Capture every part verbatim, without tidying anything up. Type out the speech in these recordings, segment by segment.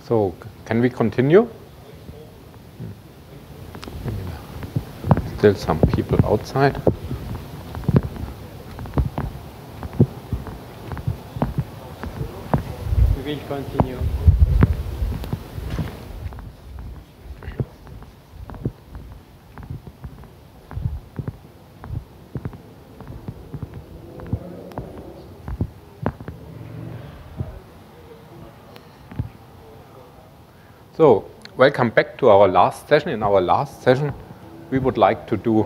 So, can we continue? Still some people outside. We will continue. So, welcome back to our last session. In our last session, we would like to do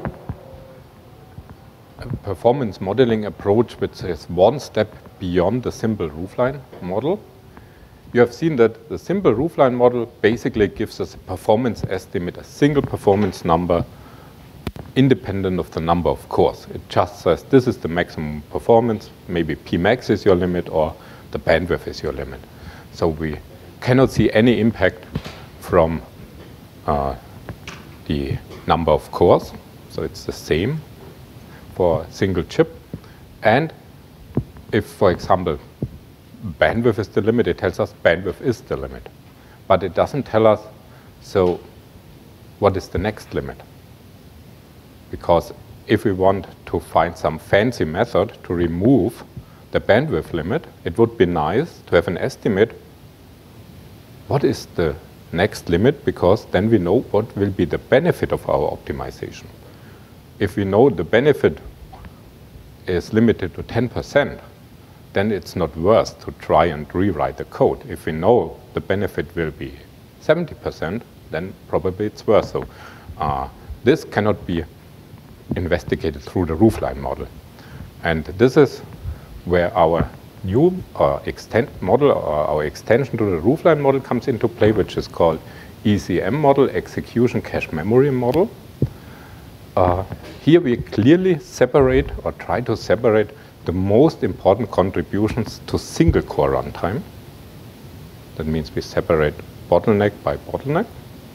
a performance modeling approach which is one step beyond the simple roofline model. You have seen that the simple roofline model basically gives us a performance estimate, a single performance number, independent of the number of cores. It just says this is the maximum performance, maybe P max is your limit or the bandwidth is your limit. So we cannot see any impact from uh, the number of cores. So it's the same for a single chip. And if, for example, bandwidth is the limit, it tells us bandwidth is the limit. But it doesn't tell us, so what is the next limit? Because if we want to find some fancy method to remove the bandwidth limit, it would be nice to have an estimate what is the next limit, because then we know what will be the benefit of our optimization. If we know the benefit is limited to ten percent, then it's not worth to try and rewrite the code. If we know the benefit will be seventy percent, then probably it's worth. So uh, this cannot be investigated through the roofline model. And this is where our new uh, extend model, or our extension to the roofline model comes into play, which is called E C M model, Execution Cache Memory Model. Uh, here we clearly separate, or try to separate, the most important contributions to single core runtime. That means we separate bottleneck by bottleneck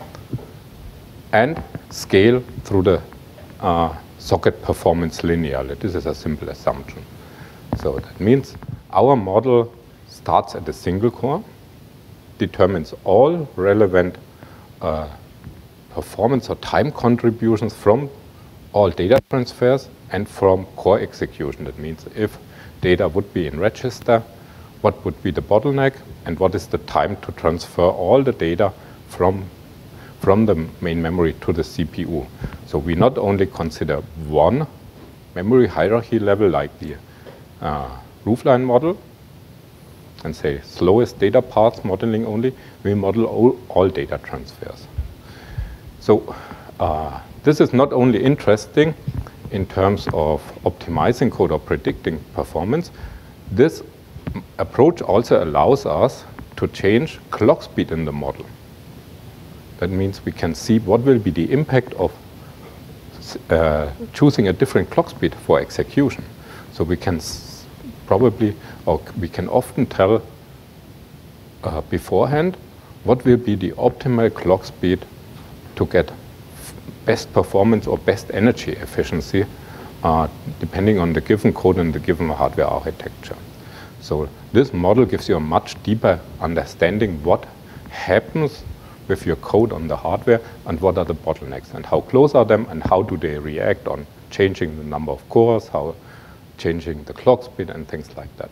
and scale through the uh, socket performance linearly. This is a simple assumption. So that means our model starts at a single core, determines all relevant uh, performance or time contributions from all data transfers and from core execution. That means if data would be in register, what would be the bottleneck, and what is the time to transfer all the data from, from the main memory to the C P U. So we not only consider one memory hierarchy level like the uh, roofline model and say slowest data paths modeling only, we model all, all data transfers. So uh, this is not only interesting in terms of optimizing code or predicting performance, this approach also allows us to change clock speed in the model. That means we can see what will be the impact of uh, choosing a different clock speed for execution. So we can probably, or we can often tell uh, beforehand what will be the optimal clock speed to get best performance or best energy efficiency uh, depending on the given code and the given hardware architecture. So this model gives you a much deeper understanding what happens with your code on the hardware and what are the bottlenecks and how close are them and how do they react on changing the number of cores, how changing the clock speed and things like that.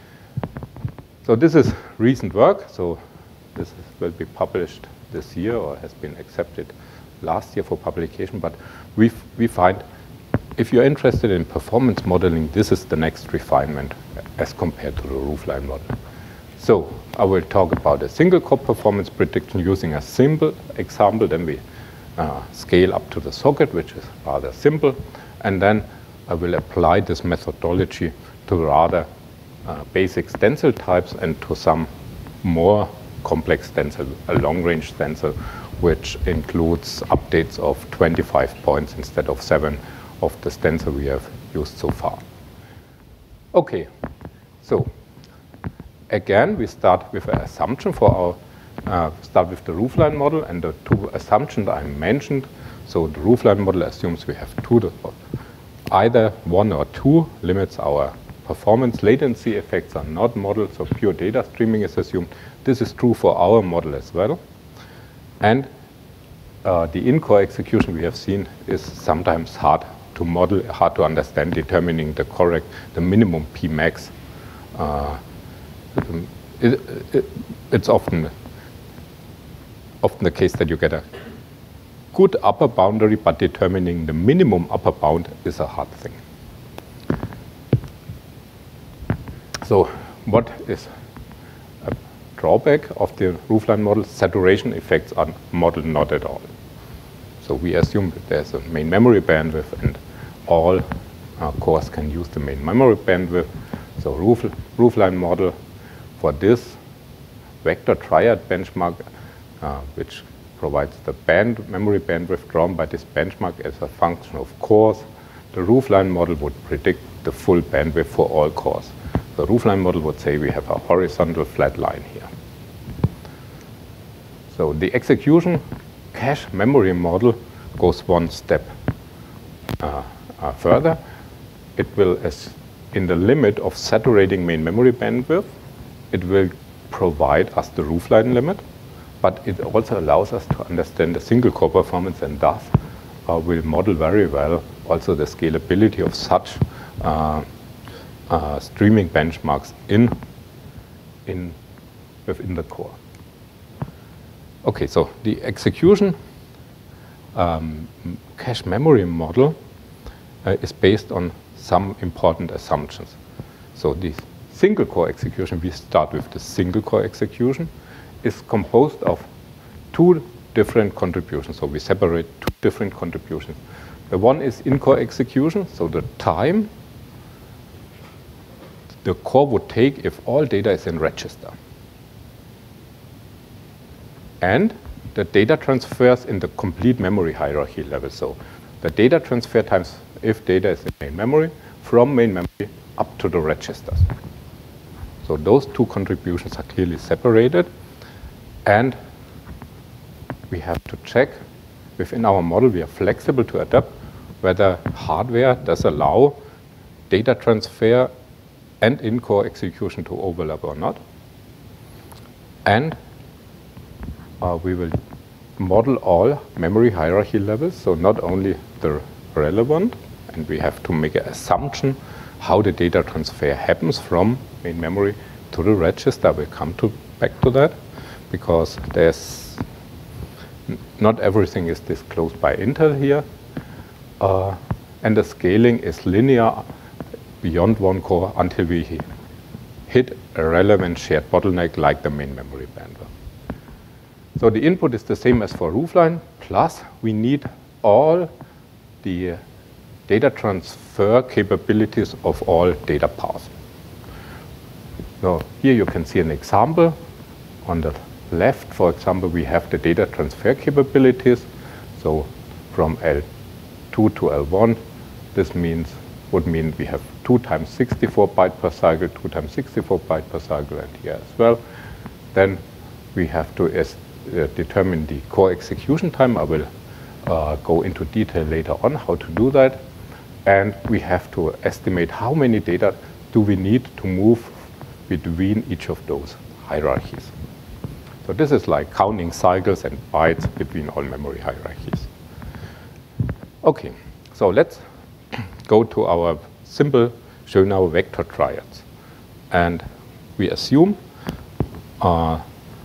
So this is recent work. So this is, will be published this year or has been accepted last year for publication. But we we find if you're interested in performance modeling, this is the next refinement as compared to the roofline model. So I will talk about a single core performance prediction using a simple example. Then we uh, scale up to the socket, which is rather simple, and then I will apply this methodology to rather uh, basic stencil types and to some more complex stencil, a long-range stencil, which includes updates of twenty-five points instead of seven of the stencil we have used so far. Okay, so again, we start with an assumption for our, uh, start with the roofline model and the two assumptions I mentioned. So the roofline model assumes we have two, either one or two limits our performance latency effects are not modeled, so pure data streaming is assumed. This is true for our model as well. And uh, the in-core execution we have seen is sometimes hard to model, hard to understand, determining the correct, the minimum P max. Uh, it, it, it's often, often the case that you get a good upper boundary, but determining the minimum upper bound is a hard thing. So what is a drawback of the roofline model? Saturation effects are modeled not at all. So we assume that there's a main memory bandwidth and all uh, cores can use the main memory bandwidth. So roof, roofline model for this vector triad benchmark, uh, which provides the band, memory bandwidth drawn by this benchmark as a function of cores. The roofline model would predict the full bandwidth for all cores. The roofline model would say we have a horizontal flat line here. So the execution cache memory model goes one step uh, uh, further. It will, as in the limit of saturating main memory bandwidth, it will provide us the roofline limit, but it also allows us to understand the single core performance, and thus uh, will model very well also the scalability of such uh, uh, streaming benchmarks in, in within the core. Okay, so the execution um, cache memory model uh, is based on some important assumptions. So the single core execution, we start with the single core execution, is composed of two different contributions. So we separate two different contributions. The one is in-core execution, so the time the core would take if all data is in register. And the data transfers in the complete memory hierarchy level. So the data transfer times if data is in main memory, from main memory up to the registers. So those two contributions are clearly separated. And we have to check within our model, we are flexible to adapt whether hardware does allow data transfer and in-core execution to overlap or not. And uh, we will model all memory hierarchy levels, so not only the relevant, and we have to make an assumption how the data transfer happens from main memory to the register. We'll come to, back to that, because there's not everything is disclosed by Intel here. Uh, and the scaling is linear beyond one core until we hit a relevant shared bottleneck like the main memory bandwidth. So the input is the same as for roofline, plus we need all the data transfer capabilities of all data paths. So here you can see an example. On the left, for example, we have the data transfer capabilities. So from L two to L one, this means would mean we have two times sixty-four byte per cycle, two times sixty-four byte per cycle, and here as well. Then we have to es uh, determine the core execution time. I will uh, go into detail later on how to do that. And we have to estimate how many data do we need to move between each of those hierarchies. So this is like counting cycles and bytes between all memory hierarchies. Okay, so let's go to our simple Schönau vector triads. And we assume uh,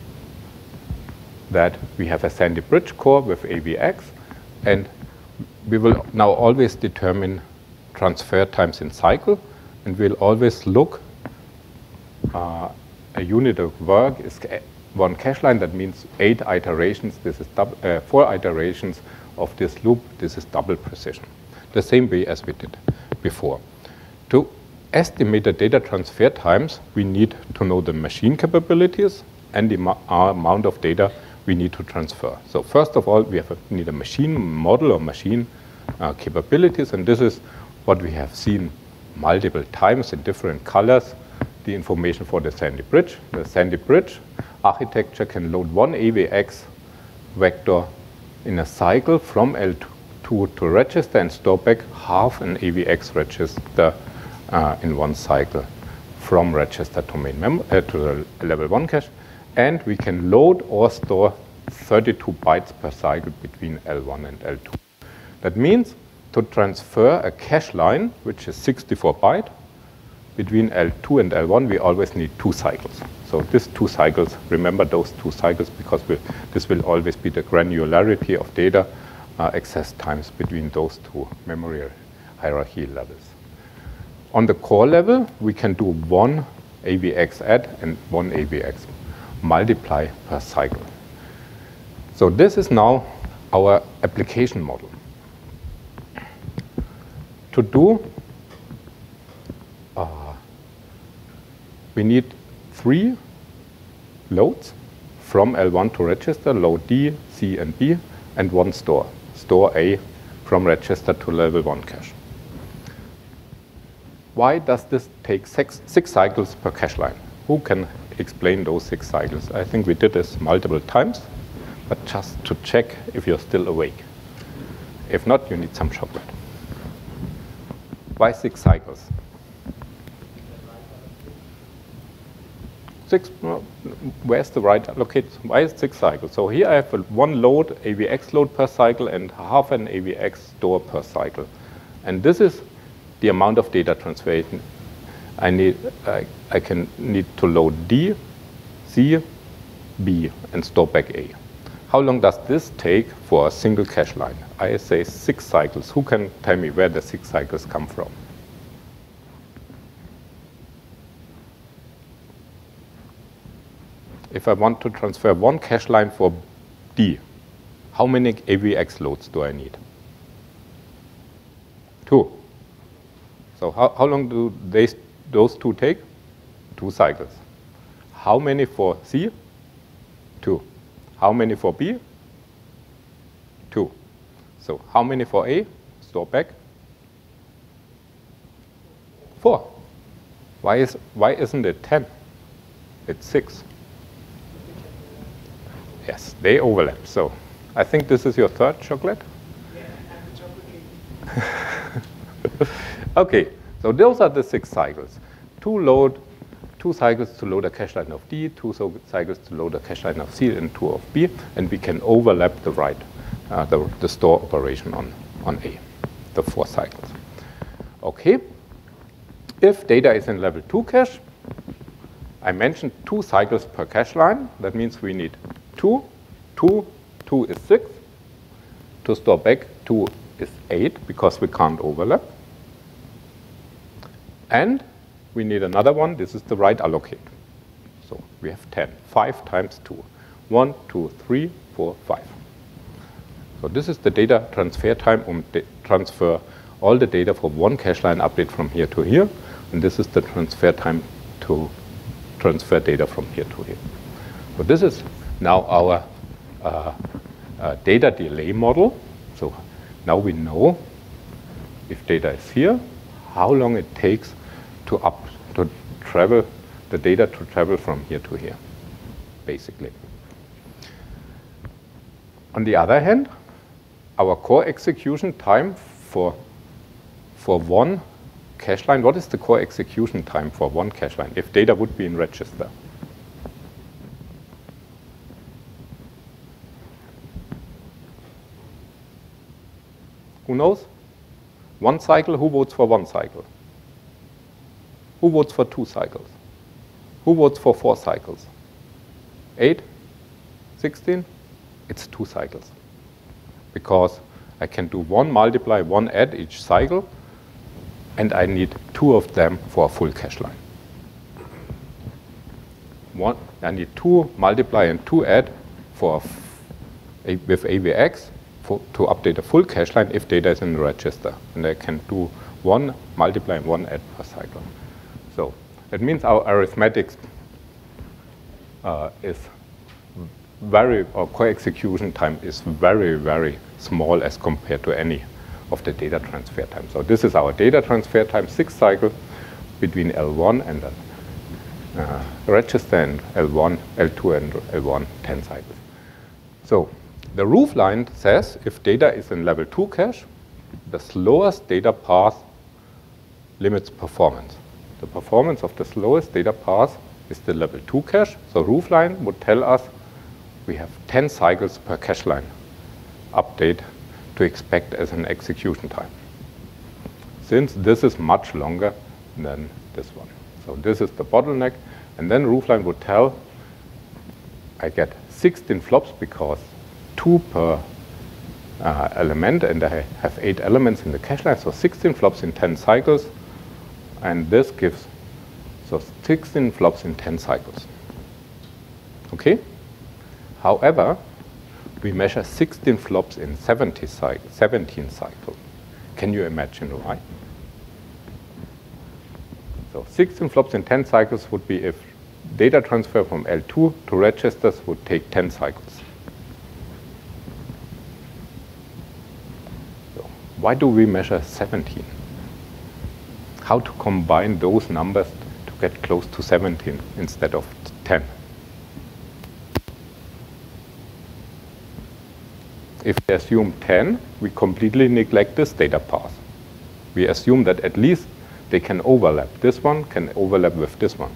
that we have a Sandy Bridge core with A V X, and we will now always determine transfer times in cycle, and we'll always look uh, a unit of work is one cache line. That means eight iterations. This is double, uh, four iterations of this loop. This is double precision, the same way as we did before. To estimate the data transfer times, we need to know the machine capabilities and the amount of data we need to transfer. So first of all, we have a, need a machine model or machine uh, capabilities, and this is what we have seen multiple times in different colors, the information for the Sandy Bridge. The Sandy Bridge architecture can load one A V X vector in a cycle from L two to register and store back half an A V X register uh, in one cycle from register to main mem uh, to the level one cache, and we can load or store thirty-two bytes per cycle between L one and L two. That means to transfer a cache line, which is sixty-four byte, between L two and L one, we always need two cycles. So these two cycles, remember those two cycles, because we, this will always be the granularity of data uh, access times between those two memory hierarchy levels. On the core level, we can do one A V X add and one A V X multiply per cycle. So this is now our application model. To do, uh, we need three loads from L one to register, load D, C, and B, and one store, store A from register to level one cache. Why does this take six, six cycles per cache line? Who can explain those six cycles? I think we did this multiple times, but just to check if you're still awake. If not, you need some chocolate. Why six cycles? Six, where's the right allocate? Why is six cycles? So here I have one load, A V X load per cycle, and half an A V X store per cycle. And this is the amount of data transfer I need. I, I can need to load D, C, B, and store back A. How long does this take for a single cache line? I say six cycles. Who can tell me where the six cycles come from? If I want to transfer one cache line for D, how many A V X loads do I need? Two. So how, how long do they, those two take? Two cycles. How many for C? Two. How many for B? Two. So how many for A? Store back? Four. Why, is, why isn't it ten? It's six. Yes, they overlap. So I think this is your third chocolate. Yeah, and the chocolate cake. Okay, so those are the six cycles. Two load, two cycles to load a cache line of D, two so cycles to load a cache line of C, and two of B, and we can overlap the write, uh, the, the store operation on, on A, the four cycles. Okay, if data is in level two cache, I mentioned two cycles per cache line. That means we need two, two, two is six. To store back, two is eight, because we can't overlap. And we need another one. This is the write allocate. So we have ten. five times two. one, two, three, four, five. So this is the data transfer time, um, transfer all the data for one cache line update from here to here. And this is the transfer time to transfer data from here to here. So this is now our uh, uh, data delay model. So now we know if data is here, how long it takes to up to travel the data to travel from here to here, basically. On the other hand, our core execution time for for one cache line. What is the core execution time for one cache line if data would be in register? Who knows? One cycle. Who votes for one cycle? Who votes for two cycles? Who votes for four cycles? Eight? Sixteen? It's two cycles. Because I can do one multiply, one add each cycle, and I need two of them for a full cache line. One, I need two multiply and two add for a, with A V X for, to update a full cache line if data is in the register. And I can do one multiply and one add per cycle. So that means our arithmetic uh, is very, or core execution time is very, very small as compared to any of the data transfer time. So this is our data transfer time, six cycle between L one and the uh, register, and L one, L two, and L one, ten cycles. So the roof line says if data is in level two cache, the slowest data path limits performance. The performance of the slowest data path is the level two cache. So roofline would tell us we have ten cycles per cache line update to expect as an execution time. Since this is much longer than this one. So this is the bottleneck. And then roofline would tell I get sixteen flops because two per uh, element, and I have eight elements in the cache line, so sixteen flops in ten cycles. And this gives so sixteen flops in ten cycles. Okay? However, we measure sixteen flops in seventy cycle, seventeen cycles. Can you imagine why? So sixteen flops in ten cycles would be if data transfer from L two to registers would take ten cycles. So why do we measure seventeen? How to combine those numbers to get close to seventeen instead of ten? If we assume ten, we completely neglect this data path. We assume that at least they can overlap. This one can overlap with this one.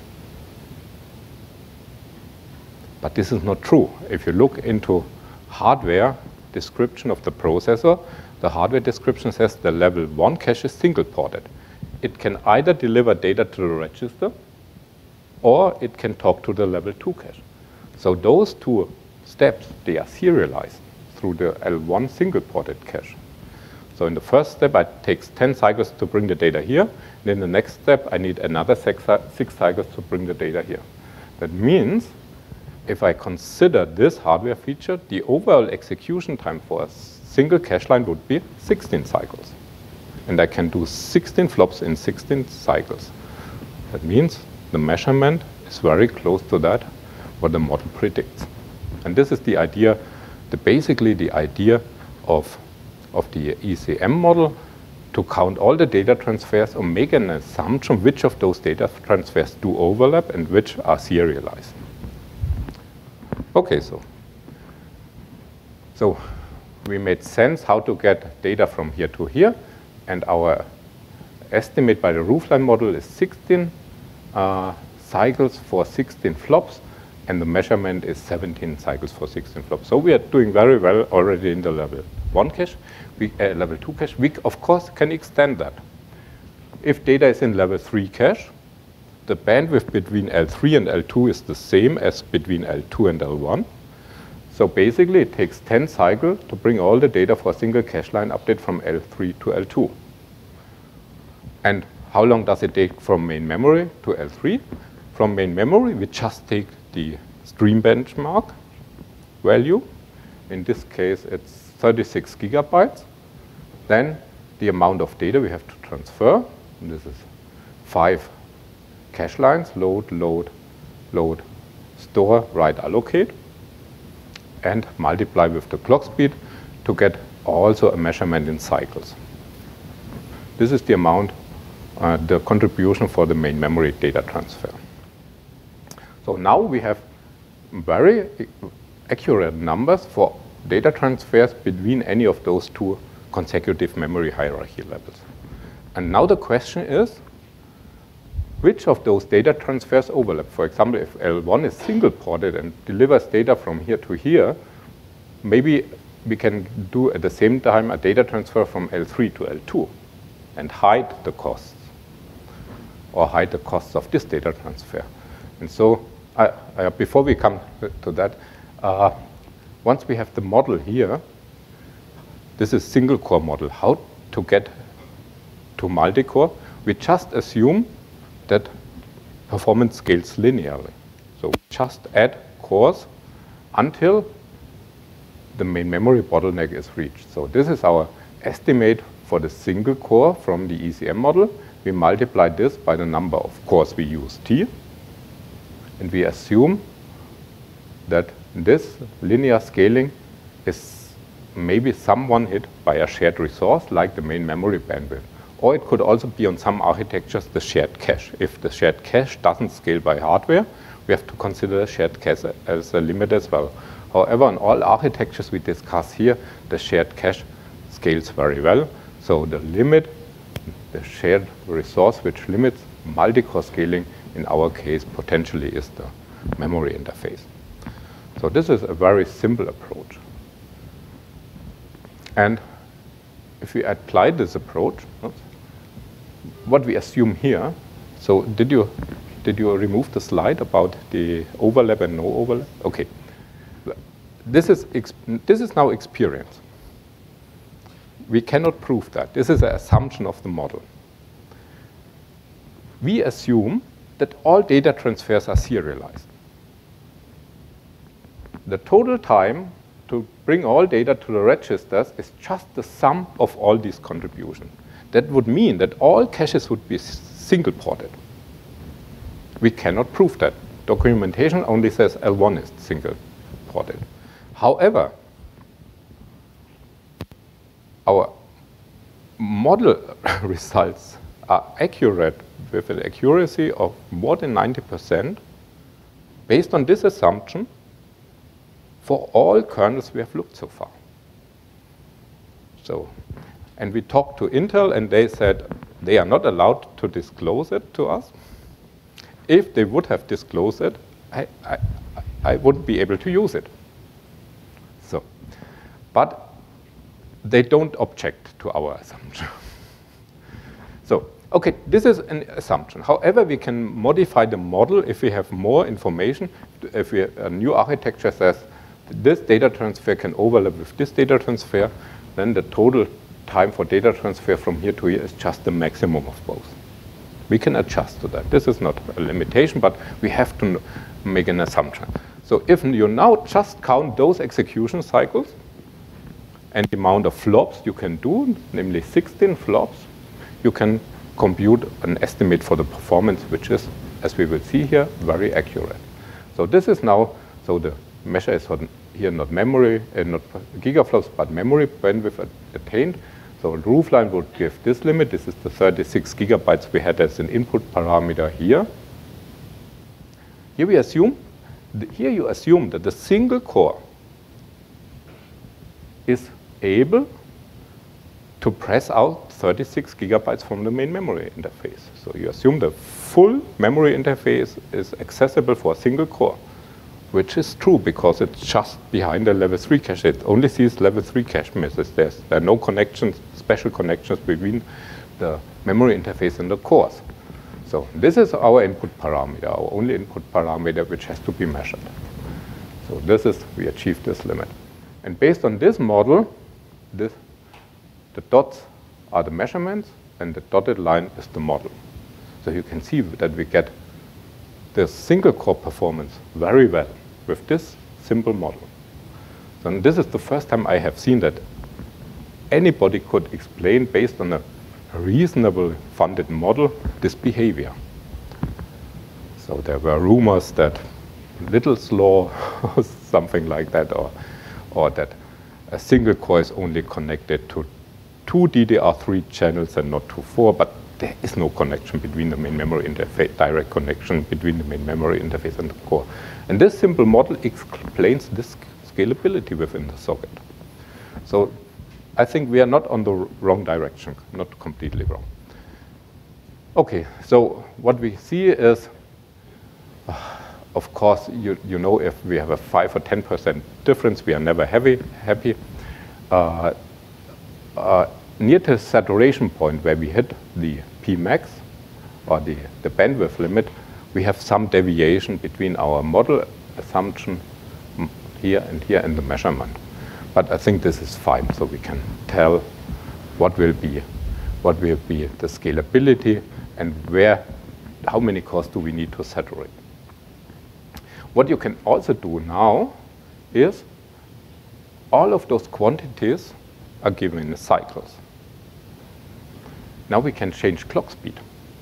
But this is not true. If you look into hardware description of the processor, the hardware description says the level one cache is single ported. It can either deliver data to the register or it can talk to the level two cache. So those two steps, they are serialized through the L one single ported cache. So in the first step, it takes ten cycles to bring the data here. And in the next step, I need another six, six cycles to bring the data here. That means if I consider this hardware feature, the overall execution time for a single cache line would be sixteen cycles. And I can do sixteen flops in sixteen cycles. That means the measurement is very close to that, what the model predicts. And this is the idea, the basically the idea of, of the E C M model, to count all the data transfers or make an assumption which of those data transfers do overlap and which are serialized. Okay, so, so we made sense how to get data from here to here, and our estimate by the roofline model is sixteen uh, cycles for sixteen flops, and the measurement is seventeen cycles for sixteen flops. So we are doing very well already in the level one cache. We, uh, level two cache, we of course can extend that. If data is in level three cache, the bandwidth between L three and L two is the same as between L two and L one. So basically, it takes ten cycles to bring all the data for a single cache line update from L three to L two. And how long does it take from main memory to L three? From main memory, we just take the stream benchmark value. In this case, it's thirty-six gigabytes. Then the amount of data we have to transfer. And this is five cache lines, load, load, load, store, write, allocate, and multiply with the clock speed to get also a measurement in cycles. This is the amount, uh, the contribution for the main memory data transfer. So now we have very accurate numbers for data transfers between any of those two consecutive memory hierarchy levels. And now the question is, which of those data transfers overlap? For example, if L one is single ported and delivers data from here to here, maybe we can do at the same time a data transfer from L three to L two and hide the costs, or hide the costs of this data transfer. And so uh, uh, before we come to that, uh, once we have the model here, this is single core model. How to get to multi-core? We just assume that performance scales linearly. So we just add cores until the main memory bottleneck is reached. So this is our estimate for the single core from the E C M model. We multiply this by the number of cores we use, T, and we assume that this linear scaling is maybe someone hit by a shared resource like the main memory bandwidth. Or it could also be on some architectures the shared cache. If the shared cache doesn't scale by hardware, we have to consider shared cache as a limit as well. However, on all architectures we discuss here, the shared cache scales very well. So the limit, the shared resource which limits multi-core scaling, in our case, potentially is the memory interface. So this is a very simple approach. And if we apply this approach, what we assume here, so did you, did you remove the slide about the overlap and no overlap? Okay. This is, this is now experience. We cannot prove that. This is an assumption of the model. We assume that all data transfers are serialized. The total time to bring all data to the registers is just the sum of all these contributions. That would mean that all caches would be single ported. We cannot prove that. Documentation only says L one is single ported. However, our model results are accurate with an accuracy of more than ninety percent based on this assumption for all kernels we have looked so far. So, and we talked to Intel and they said they are not allowed to disclose it to us. If they would have disclosed it, I, I, I wouldn't be able to use it. So, but they don't object to our assumption. So, okay, this is an assumption. However, we can modify the model if we have more information. If we, a new architecture says this data transfer can overlap with this data transfer, then the total time for data transfer from here to here is just the maximum of both. We can adjust to that. This is not a limitation, but we have to make an assumption. So if you now just count those execution cycles and the amount of flops you can do, namely sixteen flops, you can compute an estimate for the performance, which is, as we will see here, very accurate. So this is now, so the measure is here not memory, uh, not gigaflops, but memory bandwidth attained. So the roofline would give this limit. This is the thirty-six gigabytes we had as an input parameter here. Here we assume, here you assume that the single core is able to press out thirty-six gigabytes from the main memory interface. So you assume the full memory interface is accessible for a single core, which is true because it's just behind the level three cache. It only sees level three cache misses. There's, there are no connections, special connections between the memory interface and the cores. So this is our input parameter, our only input parameter which has to be measured. So this is, we achieve this limit. And based on this model, this, the dots are the measurements and the dotted line is the model. So you can see that we get the single core performance very well with this simple model. So this is the first time I have seen that anybody could explain based on a reasonable funded model this behavior. So there were rumors that Little's law or something like that, or, or that a single core is only connected to two D D R three channels and not to four, but there is no connection between the main memory interface, direct connection between the main memory interface and the core. And this simple model explains this scalability within the socket. So I think we are not on the wrong direction, not completely wrong. Okay, so what we see is, uh, of course, you, you know, if we have a five or ten percent difference, we are never happy. happy. Uh, uh, near the saturation point where we hit the P max or the, the bandwidth limit, we have some deviation between our model assumption here and here and the measurement. But I think this is fine, so we can tell what will be, what will be the scalability and where, how many cores do we need to saturate. What you can also do now is all of those quantities are given in cycles. Now we can change clock speed.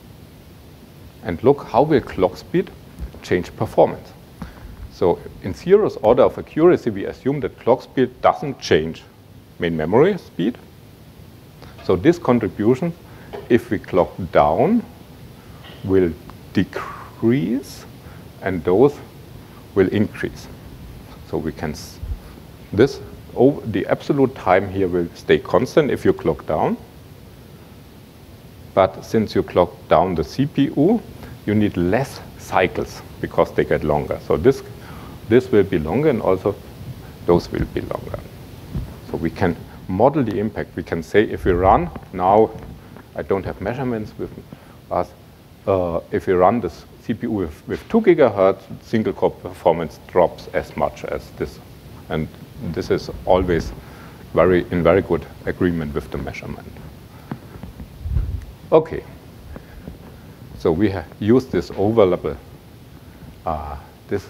And look, how will clock speed change performance? So in zeroth order of accuracy, we assume that clock speed doesn't change main memory speed. So this contribution, if we clock down, will decrease, and those will increase. So we can, this, over the absolute time here will stay constant if you clock down. but since you clock down the C P U, you need less cycles because they get longer. So this, this will be longer, and also those will be longer. So we can model the impact. We can say if we run now, I don't have measurements with us, uh, if we run this C P U with, with two gigahertz, single core performance drops as much as this. And this is always very, in very good agreement with the measurement. Okay. So we have used this overlap. Uh, this.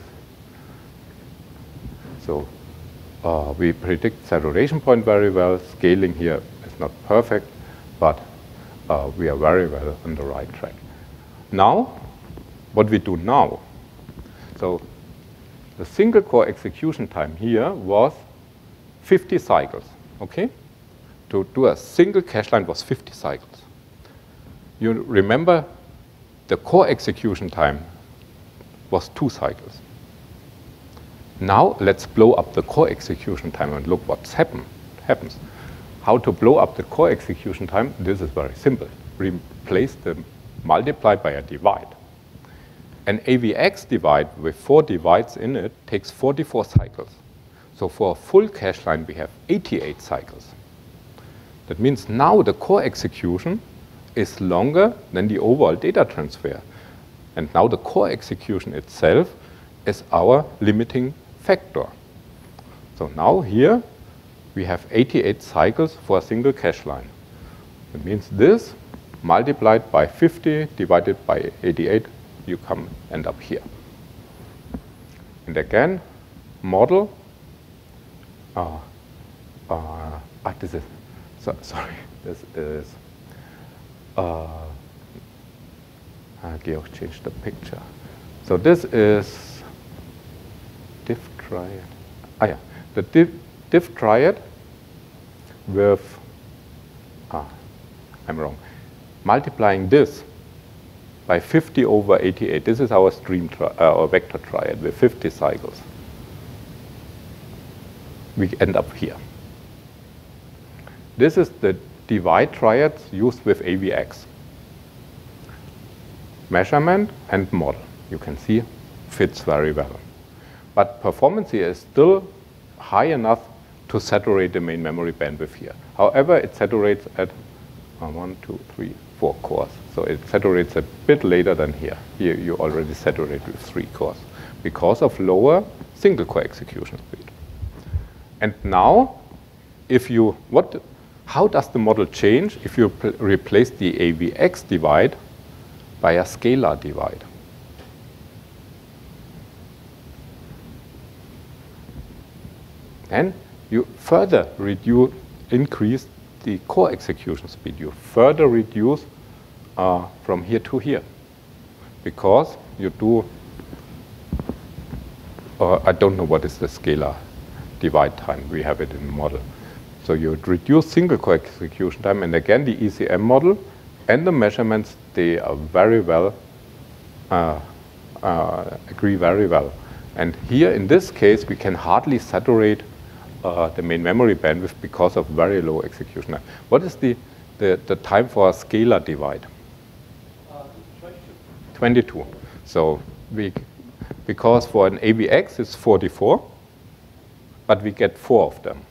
So uh, we predict saturation point very well. Scaling here is not perfect, but uh, we are very well on the right track. Now, what we do now, so the single core execution time here was fifty cycles, okay? To do a single cache line was fifty cycles. You remember the core execution time was two cycles. Now let's blow up the core execution time and look what's happen, happens. How to blow up the core execution time? This is very simple. Replace the multiply by a divide. An A V X divide with four divides in it takes forty-four cycles. So for a full cache line, we have eighty-eight cycles. That means now the core execution is longer than the overall data transfer. And now the core execution itself is our limiting factor. So now here we have eighty-eight cycles for a single cache line. That means this multiplied by fifty divided by eighty-eight, you come end up here. And again, model. Uh, uh, ah, this is, so, sorry, this is, uh, uh, Georg changed the picture. So this is diff triad. Ah, yeah, the diff, diff triad with, ah, I'm wrong, multiplying this by fifty over eighty-eight. This is our stream tri uh, our vector triad with fifty cycles. We end up here. This is the divide triads used with A V X. Measurement and model. You can see fits very well. But performance here is still high enough to saturate the main memory bandwidth here. However, it saturates at uh, one, two, three, four cores. So it saturates a bit later than here. Here you already saturate with three cores because of lower single core execution speed. And now, if you, what, how does the model change if you replace the A V X divide by a scalar divide? And you further reduce, increase the core execution speed. You further reduce uh, from here to here because you do, uh, I don't know what is the scalar divide time. We have it in the model. So you reduce single core execution time, and again the E C M model and the measurements, they are very well, uh, uh, agree very well. And here in this case, we can hardly saturate uh, the main memory bandwidth because of very low execution time. What is the, the, the time for a scalar divide? Uh, twenty-two. twenty-two. So we, because for an A V X it's forty-four, but we get four of them.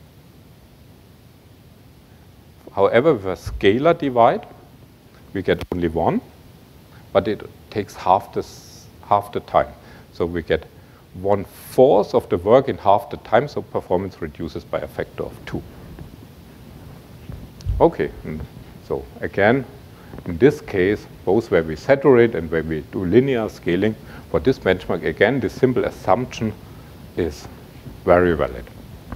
However, with a scalar divide, we get only one, but it takes half the, half the time. So we get one fourth of the work in half the time, so performance reduces by a factor of two. Okay, and so again, in this case, both where we saturate and where we do linear scaling, for this benchmark, again, this simple assumption is very valid.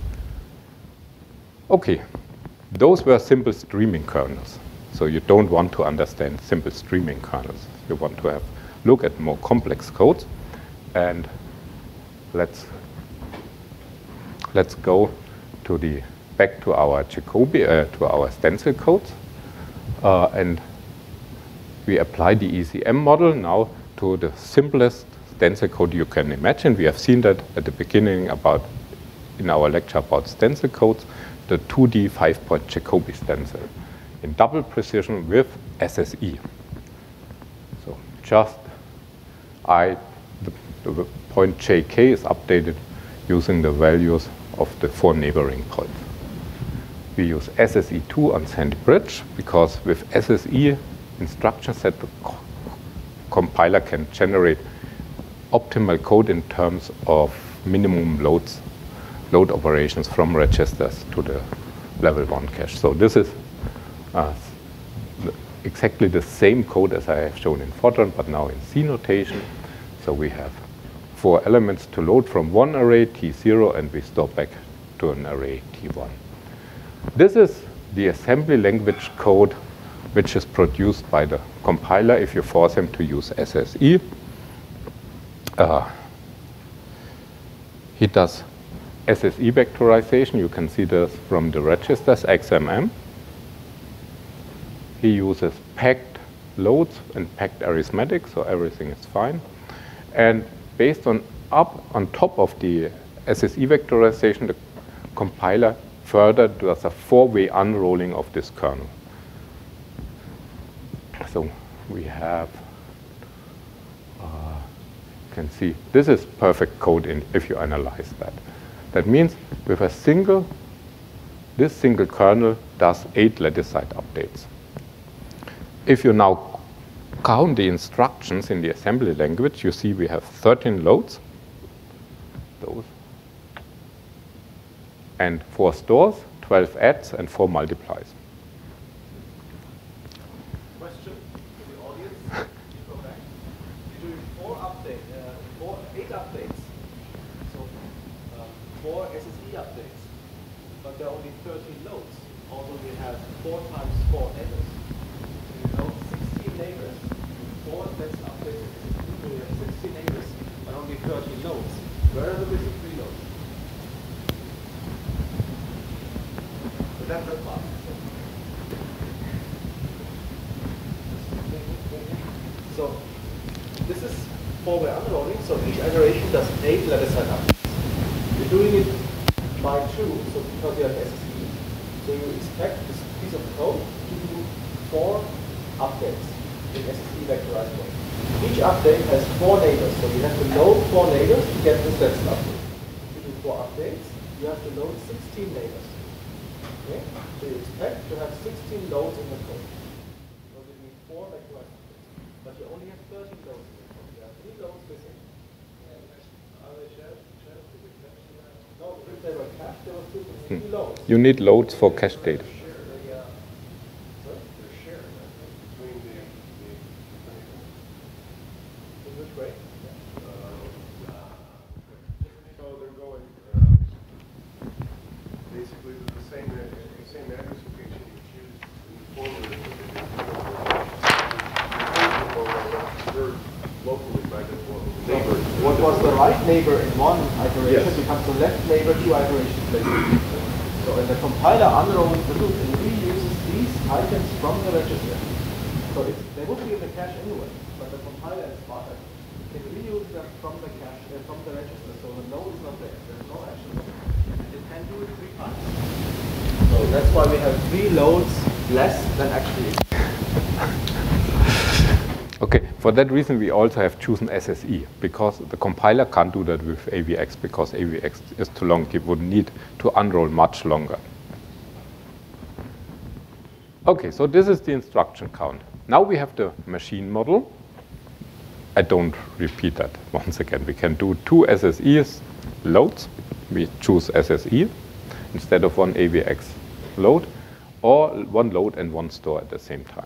Okay, those were simple streaming kernels. So you don't want to understand simple streaming kernels. You want to have look at more complex codes. And let's let's go to the back to our Jacobi, uh, to our stencil codes, uh, and we apply the E C M model now to the simplest stencil code you can imagine. We have seen that at the beginning about in our lecture about stencil codes, the two D five-point Jacobi stencil. in double precision with S S E. So just I, the, the point J K is updated using the values of the four neighboring points. We use S S E two on Sandy Bridge because with S S E instruction set, the co compiler can generate optimal code in terms of minimum loads, load operations from registers to the level one cache. So this is uh, the, exactly the same code as I have shown in Fortran, but now in C notation. So we have four elements to load from one array, T zero, and we store back to an array, T one. This is the assembly language code which is produced by the compiler if you force him to use S S E. Uh, he does S S E vectorization. You can see this from the registers, X M M. He uses packed loads and packed arithmetic, so everything is fine. And based on up on top of the S S E vectorization, the compiler further does a four-way unrolling of this kernel. So we have, uh, you can see, this is perfect code in, if you analyze that. That means with a single, this single kernel does eight lattice-side updates. If you now count the instructions in the assembly language, you see we have thirteen loads, those, and four stores, twelve adds, and four multiplies. Question to the audience. You go back. You're doing four updates, uh, four, eight updates. So um, four S S E updates, but there are only thirteen loads. Although we have four times four neighbors. So you know sixteen neighbors. Four less updates. So we have sixteen neighbors, but only thirteen loads. Where are the missing three loads? So that's the part. So this is four-way unrolling, so each iteration does eight lattice-side updates. You're doing it by two, so because you have S S E, so you expect this piece of code to do four updates in S S E vectorized way. Each update has four neighbors, so you have to load four neighbors to get this lattice update. If you do four updates, you have to load sixteen neighbors. Okay? So you expect to have sixteen loads in the code. So you need four vectorized updates. But you only have thirteen loads in the code. There are three loads missing. Are they shared? Shared to the cache? No, if they were cached, there were two three loads. You need loads for cache data. Neighbor in one iteration yes. becomes the left neighbor two iterations later. So when the compiler unrolls the loop, it reuses these items from the register. So it's, they would be in the cache anyway, but the compiler is smarter. It reuses them from the cache, uh, from the register, so the node is not there. There's no action load. And it can do it three times. So that's why we have three loads less than actually. Okay, for that reason we also have chosen S S E, because the compiler can't do that with A V X, because A V X is too long. It would need to unroll much longer. Okay, so this is the instruction count. Now we have the machine model. I don't repeat that once again. We can do two S S Es loads. We choose S S E instead of one A V X load, or one load and one store at the same time.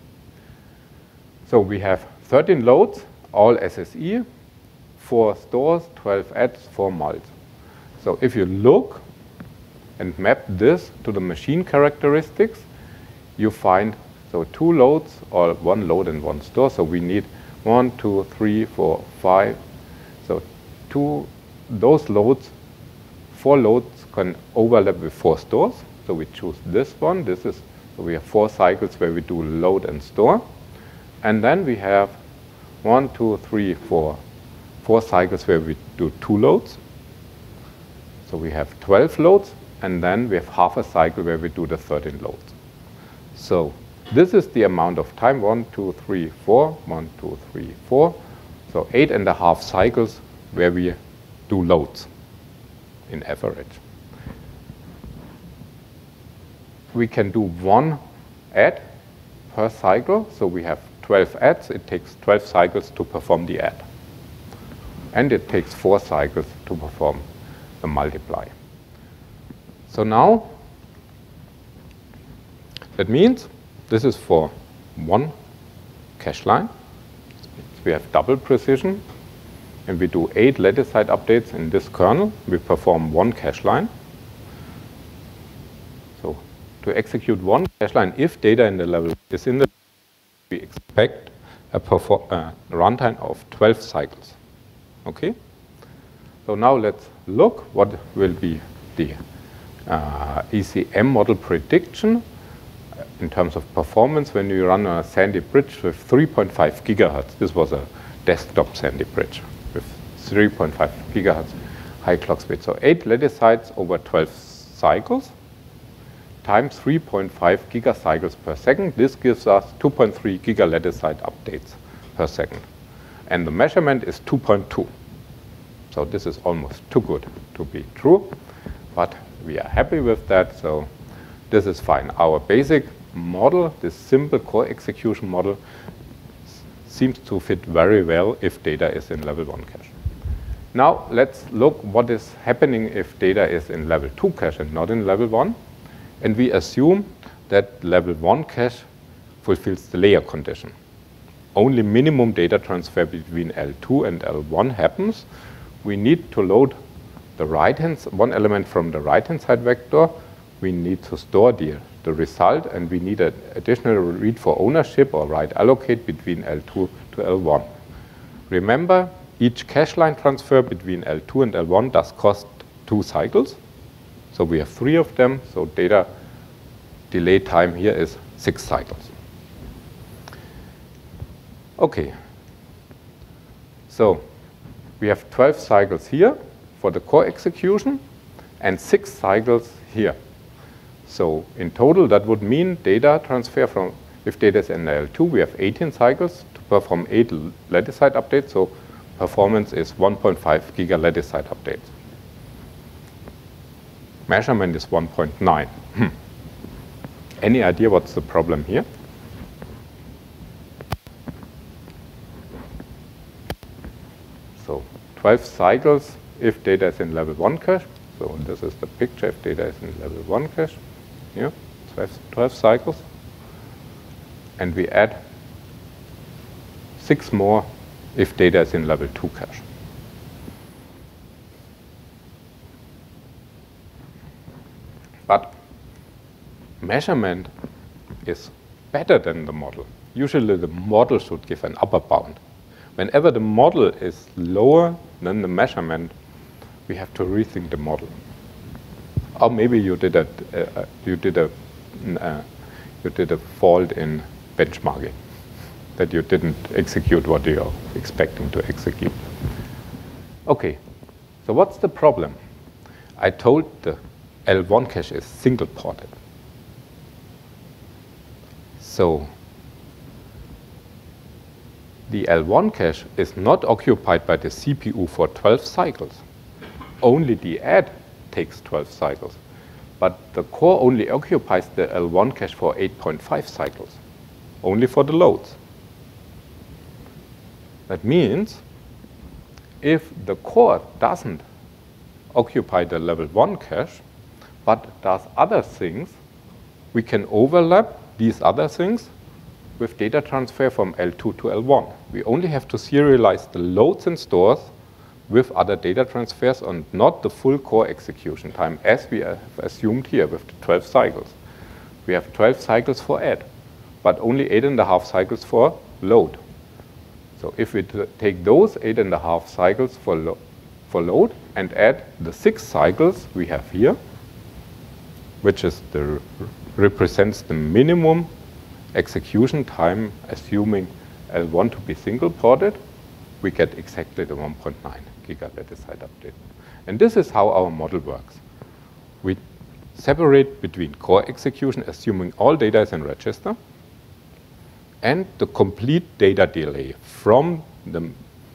So we have thirteen loads, all S S E, four stores, twelve adds, four mults. So if you look and map this to the machine characteristics, you find so two loads, or one load and one store. So we need one, two, three, four, five. So two, those loads, four loads can overlap with four stores. So we choose this one. This is, so we have four cycles where we do load and store. And then we have one, two, three, four, four cycles where we do two loads. So we have twelve loads, and then we have half a cycle where we do the thirteen loads. So this is the amount of time, one, two, three, four, one, two, three, four. So eight and a half cycles where we do loads in average. We can do one add per cycle. So we have twelve adds. It takes twelve cycles to perform the add. And it takes four cycles to perform the multiply. So now, that means this is for one cache line. We have double precision. And we do eight lattice site updates in this kernel. We perform one cache line. So to execute one cache line, if data in the level is in the, we expect a uh, runtime of twelve cycles. Okay? So now let's look what will be the uh, E C M model prediction in terms of performance when you run a Sandy Bridge with three point five gigahertz. This was a desktop Sandy Bridge with three point five gigahertz high clock speed. So eight lattice sites over twelve cycles times three point five gigacycles per second. This gives us two point three giga lattice site updates per second. And the measurement is two point two. So this is almost too good to be true, but we are happy with that, so this is fine. Our basic model, this simple core execution model, seems to fit very well if data is in level one cache. Now let's look what is happening if data is in level two cache and not in level one. And we assume that level one cache fulfills the layer condition. Only minimum data transfer between L two and L one happens. We need to load the right hand, one element from the right hand side vector. We need to store the, the result, and we need an additional read for ownership or write allocate between L two to L one. Remember, each cache line transfer between L two and L one does cost two cycles. So we have three of them, so data delay time here is six cycles. Okay, so we have twelve cycles here for the core execution and six cycles here. So in total, that would mean data transfer from, if data is in L two, we have eighteen cycles to perform eight lattice site updates. So performance is one point five giga lattice site updates. Measurement is one point nine. Hmm. Any idea what's the problem here? So twelve cycles if data is in level one cache. So this is the picture if data is in level one cache. Yeah, twelve, twelve cycles. And we add six more if data is in level two cache. But measurement is better than the model. Usually the model should give an upper bound. Whenever the model is lower than the measurement, we have to rethink the model. Or maybe you did a uh, you did a uh, you did a fault in benchmarking, that you didn't execute what you're expecting to execute. Okay, so what's the problem? I told the L one cache is single ported. So the L one cache is not occupied by the C P U for twelve cycles. Only the add takes twelve cycles. But the core only occupies the L one cache for eight point five cycles, only for the loads. That means if the core doesn't occupy the level one cache, but does other things, we can overlap these other things with data transfer from L two to L one. We only have to serialize the loads and stores with other data transfers and not the full core execution time as we have assumed here with the twelve cycles. We have twelve cycles for add, but only eight and a half cycles for load. So if we take those eight and a half cycles for, lo for load and add the six cycles we have here, which is the represents the minimum execution time, assuming L one to be single ported, we get exactly the one point nine giga lattice site update. And this is how our model works. We separate between core execution, assuming all data is in register, and the complete data delay from the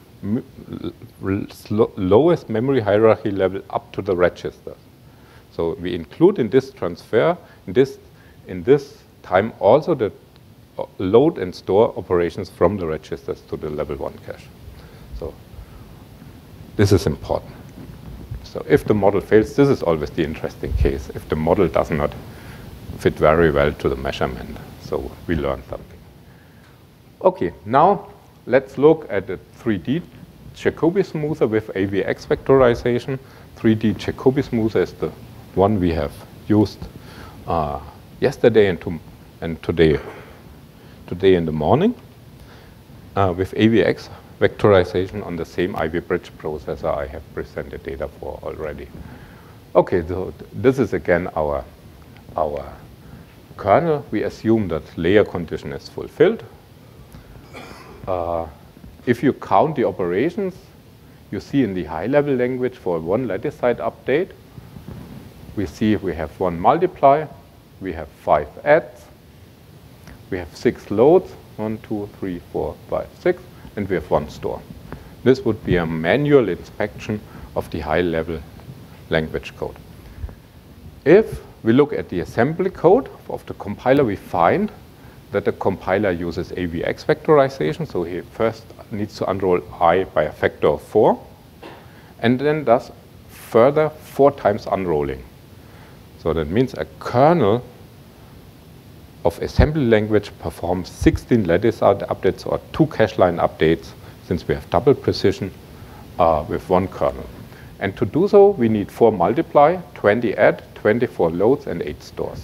lowest memory hierarchy level up to the register. So we include in this transfer, in this, in this time, also the load and store operations from the registers to the level one cache. So this is important. So if the model fails, this is always the interesting case, if the model does not fit very well to the measurement. So we learn something. Okay, now let's look at the three D Jacobi smoother with A V X vectorization. three D Jacobi smoother is the one we have used uh, yesterday and, to, and today, today in the morning uh, with A V X vectorization on the same Ivy Bridge processor I have presented data for already. Okay, so this is again our, our kernel. We assume that layer condition is fulfilled. Uh, if you count the operations, you see in the high-level language for one lattice side update, we see we have one multiply, we have five adds, we have six loads, one, two, three, four, five, six, and we have one store. This would be a manual inspection of the high-level language code. If we look at the assembly code of the compiler, we find that the compiler uses A V X vectorization, so he first needs to unroll I by a factor of four, and then does further four times unrolling. So that means a kernel of assembly language performs sixteen lattice updates or two cache line updates, since we have double precision uh, with one kernel. And to do so, we need four multiply, twenty add, twenty-four loads, and eight stores.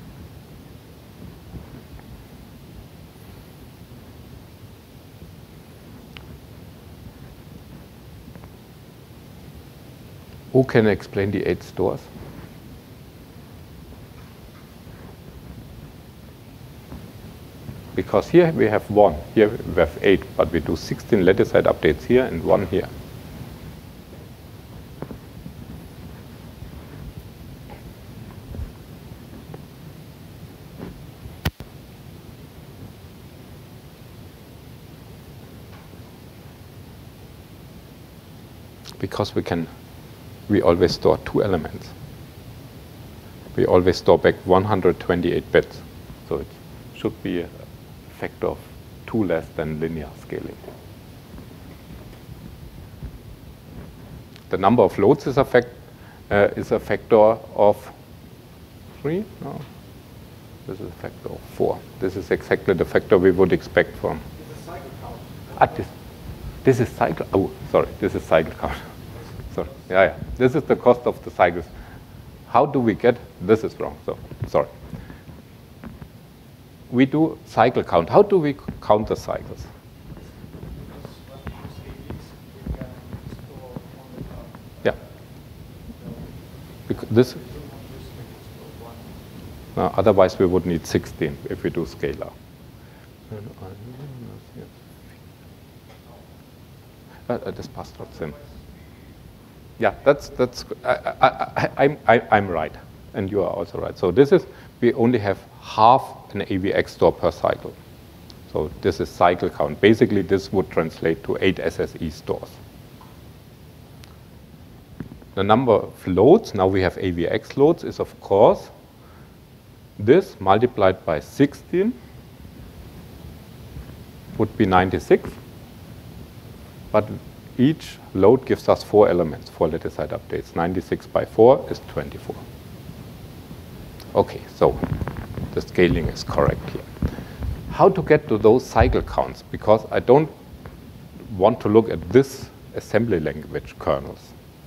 Who can explain the eight stores? Because here we have one, here we have eight, but we do sixteen lattice side updates here and one here. Because we can, we always store two elements. We always store back one hundred twenty-eight bits, so it should be a factor of two less than linear scaling. The number of loads is a, fact, uh, is a factor of three? No, this is a factor of four. This is exactly the factor we would expect from. This is cycle count. Ah, this, this is cycle, oh, sorry, this is cycle count. Sorry, yeah, yeah, this is the cost of the cycles. How do we get, this is wrong, so, sorry. We do cycle count. How do we count the cycles? Yeah. Because this, uh, otherwise we would need sixteen if we do scalar. Uh, das passt trotzdem. Yeah, that's, that's I, I, I, I'm, I, I'm right, and you are also right. So this is, we only have half an A V X store per cycle. So this is cycle count. Basically, this would translate to eight S S E stores. The number of loads, now we have A V X loads, is of course this multiplied by sixteen would be ninety-six. But each load gives us four elements, four lattice side updates. ninety-six by four is twenty-four. Okay, so the scaling is correct here. How to get to those cycle counts? Because I don't want to look at this assembly language kernels.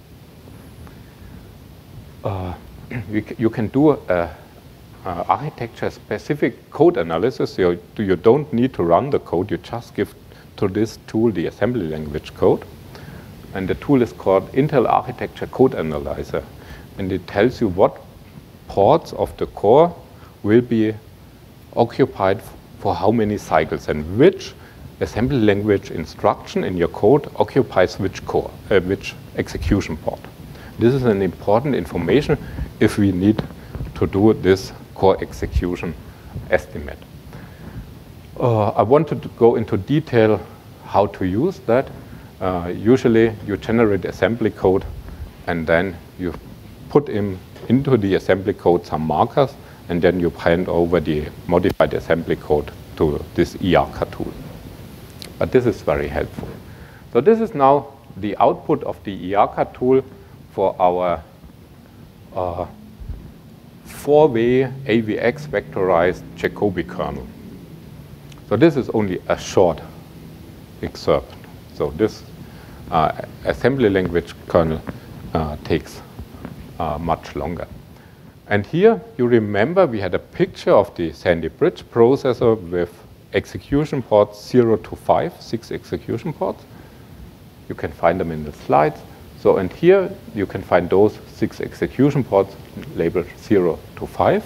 Uh, you, you can do a, a architecture-specific code analysis. You, you don't need to run the code. You just give to this tool the assembly language code. And the tool is called Intel Architecture Code Analyzer. And it tells you what ports of the core will be occupied for how many cycles and which assembly language instruction in your code occupies which core, uh, which execution port. This is an important information if we need to do this core execution estimate. Uh, I wanted to go into detail how to use that. Uh, usually you generate assembly code and then you put in into the assembly code some markers, and then you hand over the modified assembly code to this E R C A tool. But this is very helpful. So this is now the output of the E R C A tool for our uh, four-way A V X vectorized Jacobi kernel. So this is only a short excerpt. So this uh, assembly language kernel uh, takes uh, much longer. And here you remember we had a picture of the Sandy Bridge processor with execution ports zero to five, six execution ports. You can find them in the slides. So, and here you can find those six execution ports labeled zero to five.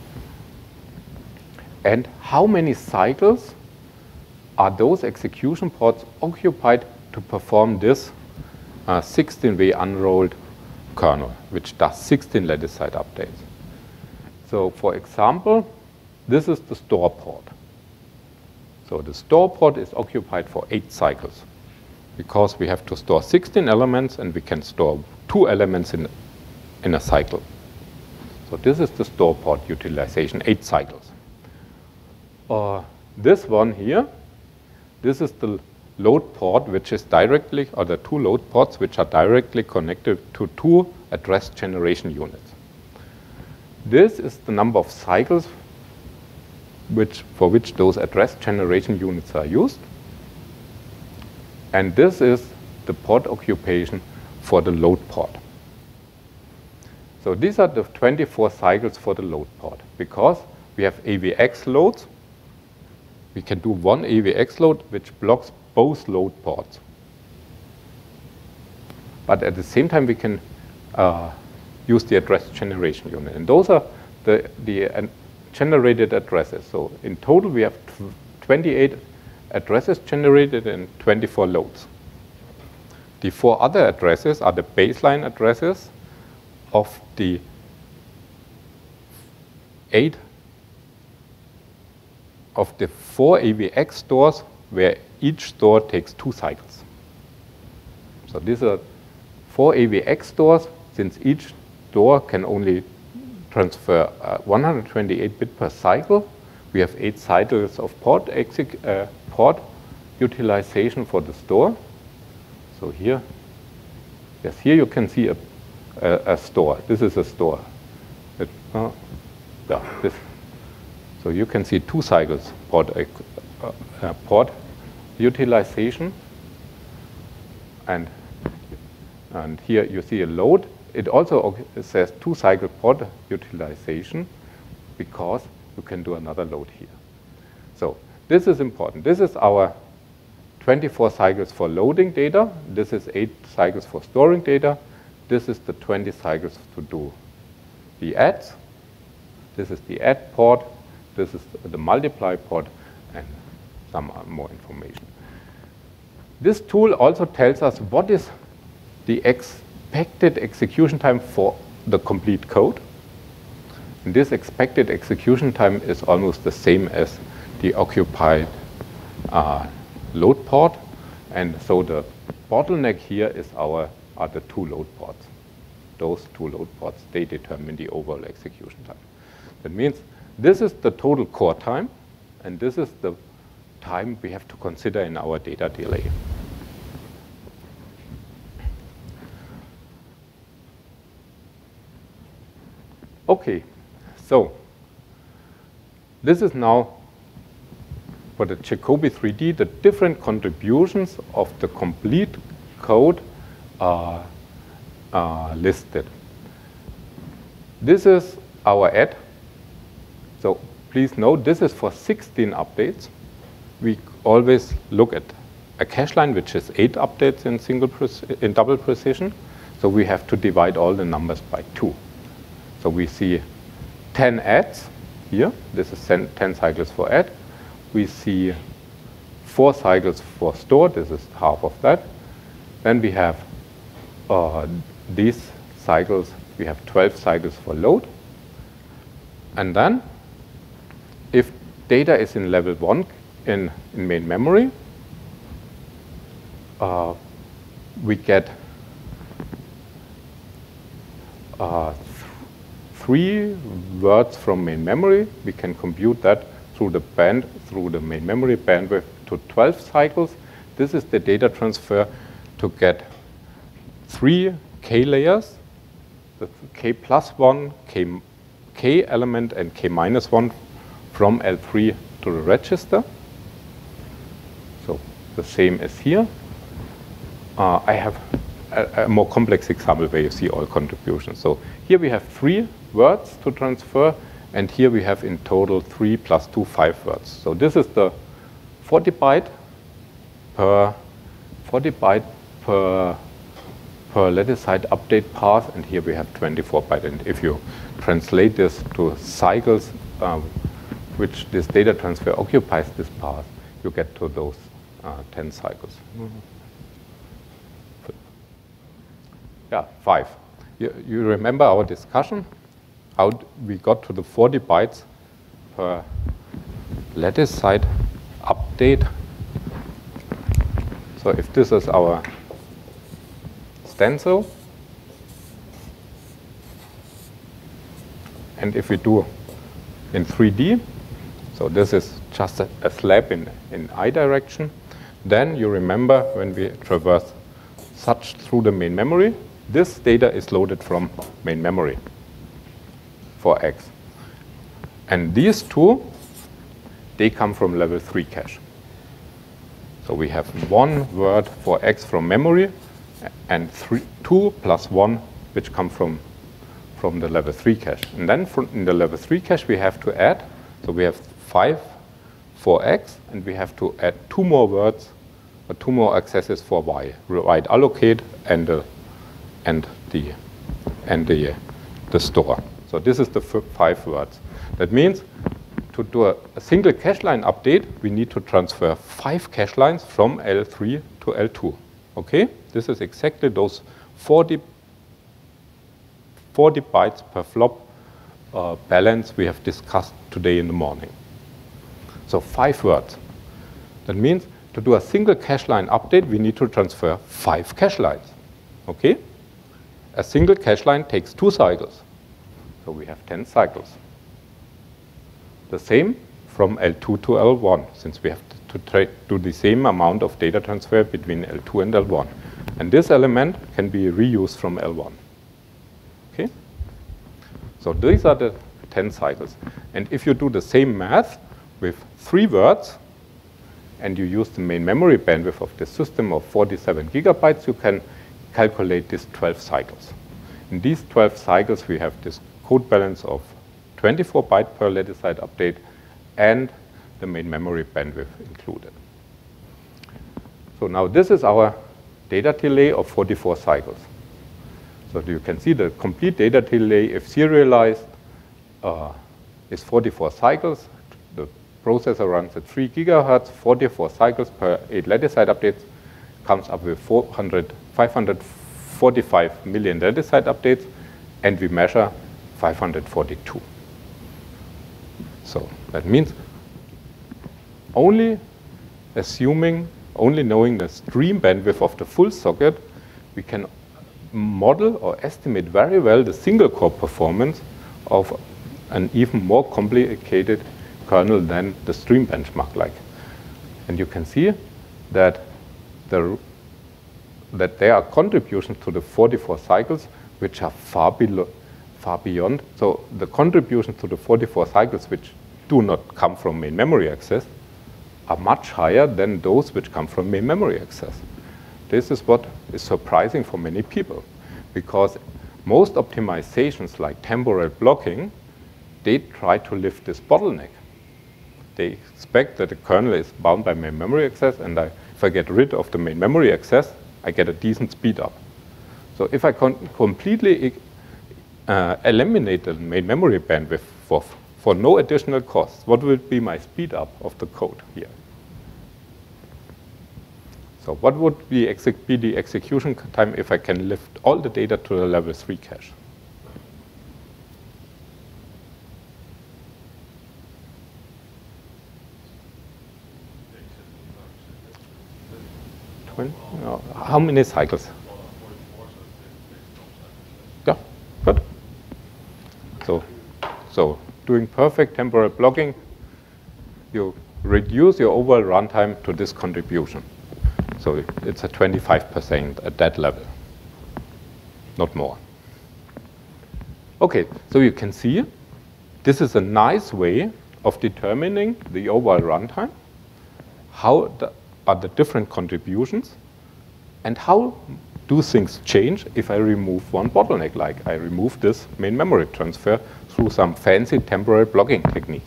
And how many cycles are those execution ports occupied to perform this sixteen-way uh, unrolled kernel, which does sixteen lattice-side updates. So, for example, this is the store port. So the store port is occupied for eight cycles, because we have to store sixteen elements and we can store two elements in, in a cycle. So this is the store port utilization, eight cycles. Uh, this one here, this is the load port, which is directly, or the two load ports which are directly connected to two address generation units. This is the number of cycles which, for which those address generation units are used. And this is the port occupation for the load port. So these are the twenty-four cycles for the load port. Because we have A V X loads, we can do one A V X load which blocks both load ports. But at the same time, we can uh, use the address generation unit. And those are the, the uh, generated addresses. So in total, we have twenty-eight addresses generated and twenty-four loads. The four other addresses are the baseline addresses of the eight of the four A V X stores where each store takes two cycles. So these are four A V X stores. Since each store can only transfer uh, one hundred twenty-eight bit per cycle, we have eight cycles of port, exec uh, port utilization for the store. So here, yes, here you can see a, a, a store. This is a store. It, uh, yeah, this. So you can see two cycles port, uh, uh, port utilization, and and here you see a load. It also says two cycle port utilization because you can do another load here. So this is important. This is our twenty-four cycles for loading data. This is eight cycles for storing data. This is the twenty cycles to do the adds. This is the add port. This is the multiply port, and some more information. This tool also tells us what is the expected execution time for the complete code. And this expected execution time is almost the same as the occupied uh, load port. And so the bottleneck here is our are the two load ports. Those two load ports, they determine the overall execution time. That means this is the total core time, and this is the time we have to consider in our data delay. Okay, so this is now for the Jacobi three D, the different contributions of the complete code are uh, listed. This is our add. So please note, this is for sixteen updates. We always look at a cache line, which is eight updates in single in double precision. So we have to divide all the numbers by two. So we see ten adds here. This is ten cycles for add. We see four cycles for store. This is half of that. Then we have uh, these cycles. We have twelve cycles for load. And then, if data is in level one in, in main memory, uh, we get uh, th three words from main memory. We can compute that through the band, through the main memory bandwidth to twelve cycles. This is the data transfer to get three K layers, the K plus one, K, K element, and K minus one from L three to the register. So the same as here. Uh, I have a, a more complex example where you see all contributions. So here we have three words to transfer, and here we have in total three plus two, five words. So this is the forty byte per forty byte per per lattice-side update path, and here we have twenty-four byte. And if you translate this to cycles, uh, which this data transfer occupies this path, you get to those uh, ten cycles. Mm-hmm. Yeah, five. You, you remember our discussion? How we got to the forty bytes per lattice-side update. So if this is our stencil, and if we do in three D, so this is just a, a slab in, in I direction, then you remember when we traverse such through the main memory, this data is loaded from main memory for X. And these two, they come from level three cache. So we have one word for X from memory, and three, two plus one, which come from, from the level three cache. And then from in the level three cache, we have to add, so we have five for X, and we have to add two more words, or two more accesses for Y, write allocate and the, and the, and the, the store. So this is the five words. That means to do a, a single cache line update, we need to transfer five cache lines from L three to L two. Okay? This is exactly those forty, forty bytes per flop uh, balance we have discussed today in the morning. So five words. That means to do a single cache line update, we need to transfer five cache lines. Okay? A single cache line takes two cycles. So we have ten cycles. The same from L two to L one, since we have to tra do the same amount of data transfer between L two and L one. And this element can be reused from L one. Okay? So these are the ten cycles. And if you do the same math with three words, and you use the main memory bandwidth of the system of forty-seven gigabytes, you can calculate these twelve cycles. In these twelve cycles, we have this code balance of twenty-four byte per lattice-side update and the main memory bandwidth included. So now this is our data delay of forty-four cycles. So you can see the complete data delay, if serialized, uh, is forty-four cycles. The processor runs at three gigahertz, forty-four cycles per eight lattice-side updates, comes up with five hundred forty-five million lattice-side updates, and we measure five hundred forty-two. So that means only assuming, only knowing the stream bandwidth of the full socket, we can model or estimate very well the single core performance of an even more complicated kernel than the stream benchmark like. And you can see that the that there are contributions to the forty-four cycles which are far below far beyond. So the contributions to the forty-four cycles which do not come from main memory access are much higher than those which come from main memory access. This is what is surprising for many people, because most optimizations like temporal blocking, they try to lift this bottleneck. They expect that the kernel is bound by main memory access, and I, if I get rid of the main memory access, I get a decent speed up. So if I can completely uh, eliminate the main memory bandwidth for, for no additional cost, what will be my speed up of the code here? So what would be, exec be the execution time if I can lift all the data to the level three cache? twenty, uh, how many cycles? Yeah, good. So, so doing perfect temporal blocking, you reduce your overall runtime to this contribution. So it's a twenty-five percent at that level, not more. Okay, so you can see this is a nice way of determining the overall runtime, how the, are the different contributions, and how do things change if I remove one bottleneck, like I remove this main memory transfer through some fancy temporal blocking technique.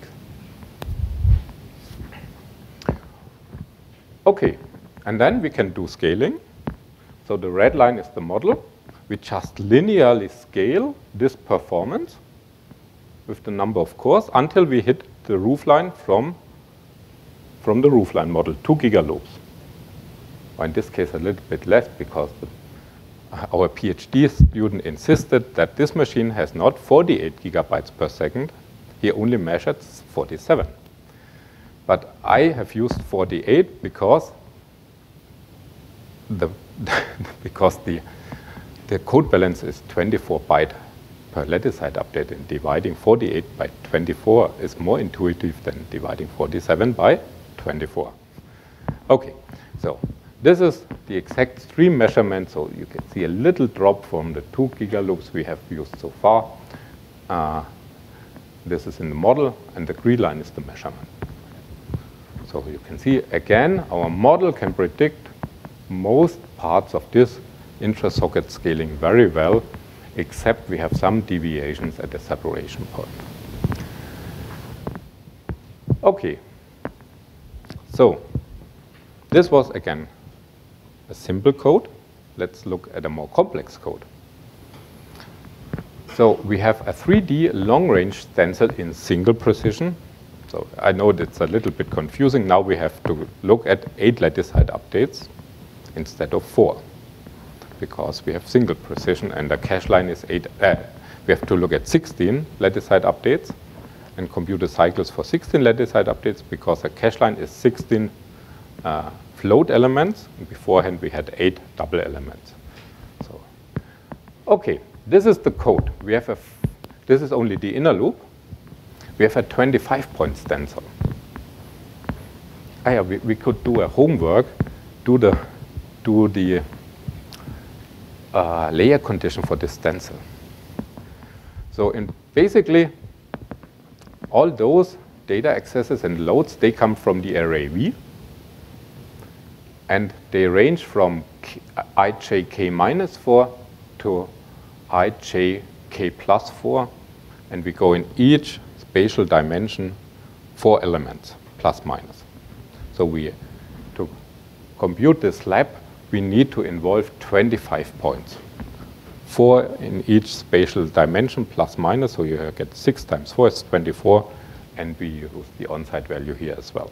Okay, and then we can do scaling. So the red line is the model. We just linearly scale this performance with the number of cores until we hit the roofline from, from the roofline model, two gigaloops. Or in this case, a little bit less because the, our PhD student insisted that this machine has not forty-eight gigabytes per second. He only measured forty-seven. But I have used forty-eight because the because the the code balance is twenty-four byte per lattice-side update, and dividing forty-eight by twenty-four is more intuitive than dividing forty-seven by twenty-four. Okay, so this is the exact stream measurement. So you can see a little drop from the two gigaloops we have used so far. Uh, this is in the model, and the green line is the measurement. So you can see, again, our model can predict most parts of this intra-socket scaling very well, except we have some deviations at the separation point. Okay. So this was, again, a simple code. Let's look at a more complex code. So we have a three D long-range stencil in single precision. So I know that's a little bit confusing. Now we have to look at eight lattice-side updates instead of four, because we have single precision and the cache line is eight. Uh, we have to look at sixteen lattice-side updates and compute the cycles for sixteen lattice-side updates, because the cache line is sixteen uh, float elements. And beforehand, we had eight double elements. So, okay, this is the code. We have a. F this is only the inner loop. We have a twenty-five point stencil. Ah, yeah, we, we could do a homework, do the, do the uh, layer condition for this stencil. So in basically, all those data accesses and loads, they come from the array V. And they range from K, I J K minus four to I J K plus four. And we go in each spatial dimension four elements, plus minus. So we, to compute this lab, we need to involve twenty-five points. Four in each spatial dimension, plus minus, so you get six times four is twenty-four, and we use the on-site value here as well.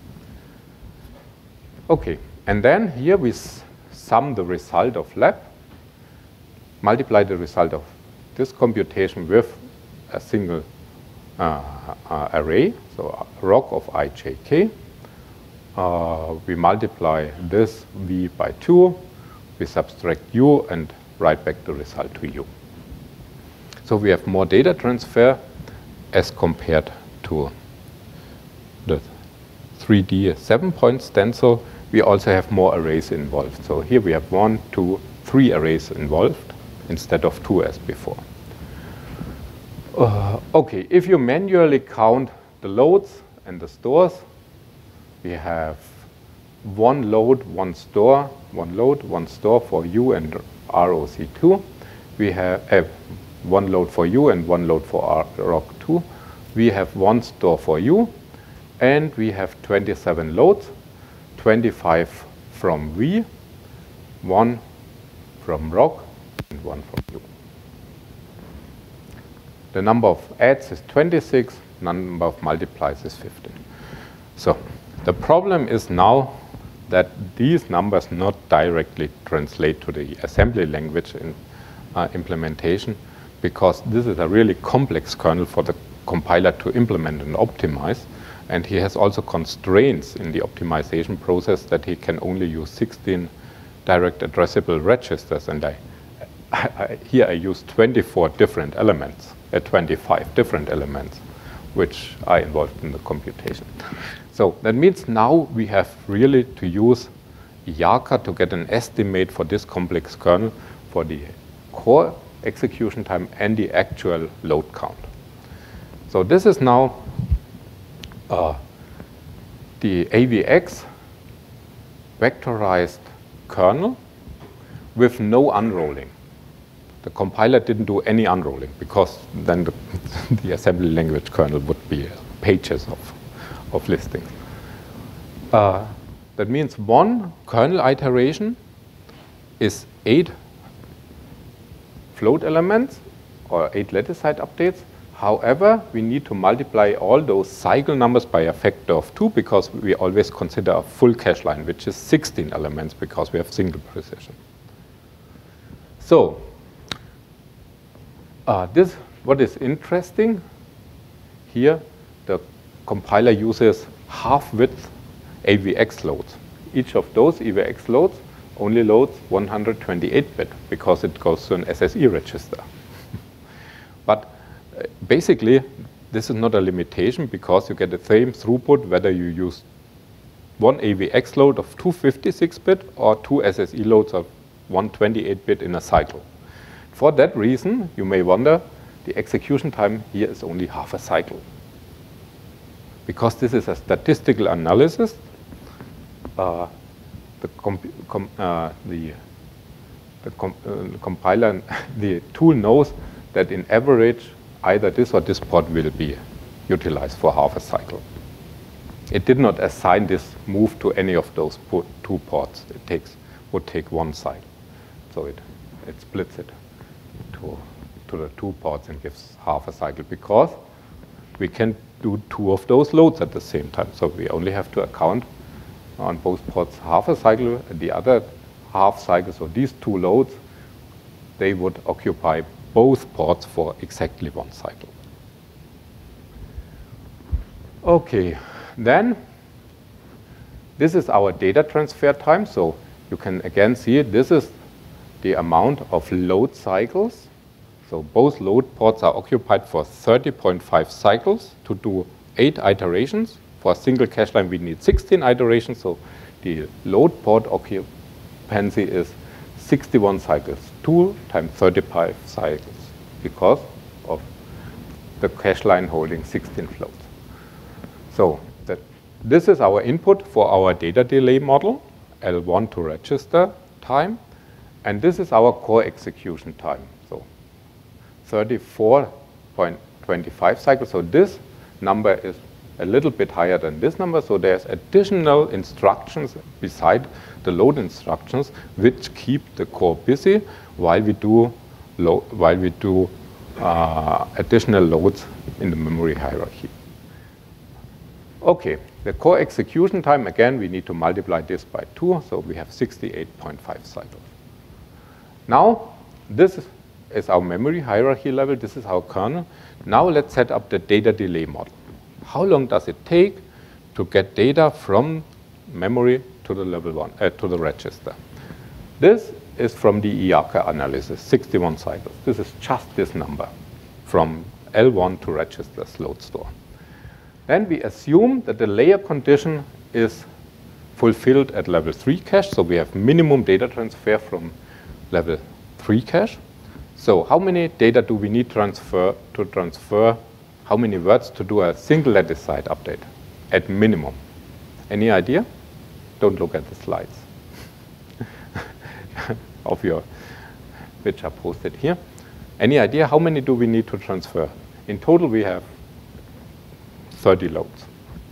Okay, and then here we sum the result of lab, multiply the result of this computation with a single Uh, uh, array, so a rock of I J K. Uh, we multiply this V by two, we subtract U, and write back the result to U. So we have more data transfer as compared to the three D seven-point stencil. We also have more arrays involved. So here we have one, two, three arrays involved instead of two as before. Uh, okay, if you manually count the loads and the stores, we have one load, one store, one load, one store for U and R O C two. We have uh, one load for U and one load for R O C two. We have one store for U, and we have twenty-seven loads, twenty-five from V, one from R O C, and one from U. The number of adds is twenty-six, number of multiplies is fifteen. So the problem is now that these numbers not directly translate to the assembly language in uh, implementation, because this is a really complex kernel for the compiler to implement and optimize. And he has also constraints in the optimization process that he can only use sixteen direct addressable registers, and I, I, I, here I use twenty-four different elements, uh, twenty-five different elements, which are involved in the computation. So that means now we have really to use Yarka to get an estimate for this complex kernel for the core execution time and the actual load count. So this is now uh, the A V X vectorized kernel with no unrolling. The compiler didn't do any unrolling because then the, the assembly language kernel would be pages of, of listings. Uh, that means one kernel iteration is eight float elements or eight lattice-side updates. However, we need to multiply all those cycle numbers by a factor of two because we always consider a full cache line, which is sixteen elements because we have single precision. So, uh, this what is interesting here, the compiler uses half-width A V X loads. Each of those A V X loads only loads one hundred twenty-eight bit because it goes to an S S E register. But uh, basically, this is not a limitation because you get the same throughput whether you use one A V X load of two fifty-six bit or two S S E loads of one twenty-eight bit in a cycle. For that reason, you may wonder, the execution time here is only half a cycle. Because this is a statistical analysis, uh, the, comp com uh, the, the, com uh, the compiler, the tool knows that in average, either this or this port will be utilized for half a cycle. It did not assign this move to any of those two ports. It takes, would take one cycle. So it, it splits it to, to the two ports and gives half a cycle because we can do two of those loads at the same time. So we only have to account on both ports half a cycle, and the other half cycle, so these two loads, they would occupy both ports for exactly one cycle. Okay, then this is our data transfer time. So you can again see it. This is the amount of load cycles. So both load ports are occupied for thirty point five cycles to do eight iterations. For a single cache line, we need sixteen iterations. So the load port occupancy is sixty-one cycles, two times thirty-five cycles, because of the cache line holding sixteen floats. So that this is our input for our data delay model, L one to register time. And this is our core execution time. So thirty-four point two five cycles. So this number is a little bit higher than this number. So there's additional instructions beside the load instructions which keep the core busy while we do, lo while we do uh, additional loads in the memory hierarchy. Okay, the core execution time, again, we need to multiply this by two. So we have sixty-eight point five cycles. Now, this is our memory hierarchy level. This is our kernel. Now let's set up the data delay model. How long does it take to get data from memory to the level one, uh, to the register? This is from the Yarka analysis, sixty-one cycles. This is just this number from L one to register's load store. Then we assume that the layer condition is fulfilled at level three cache. So we have minimum data transfer from level three cache. So how many data do we need transfer to transfer, how many words to do a single lattice-side update at minimum? Any idea? Don't look at the slides of your, which are posted here. Any idea how many do we need to transfer? In total, we have thirty loads.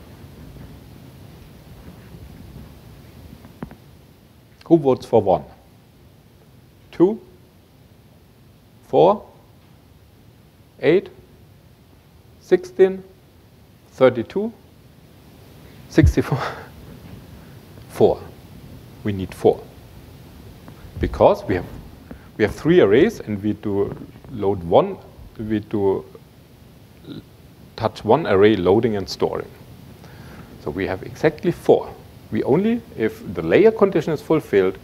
Who votes for one? Two, four, eight, sixteen, thirty-two, sixty-four, four. We need four. Because we have, we have three arrays and we do load one, we do touch one array loading and storing. So we have exactly four. We only, if the layer condition is fulfilled,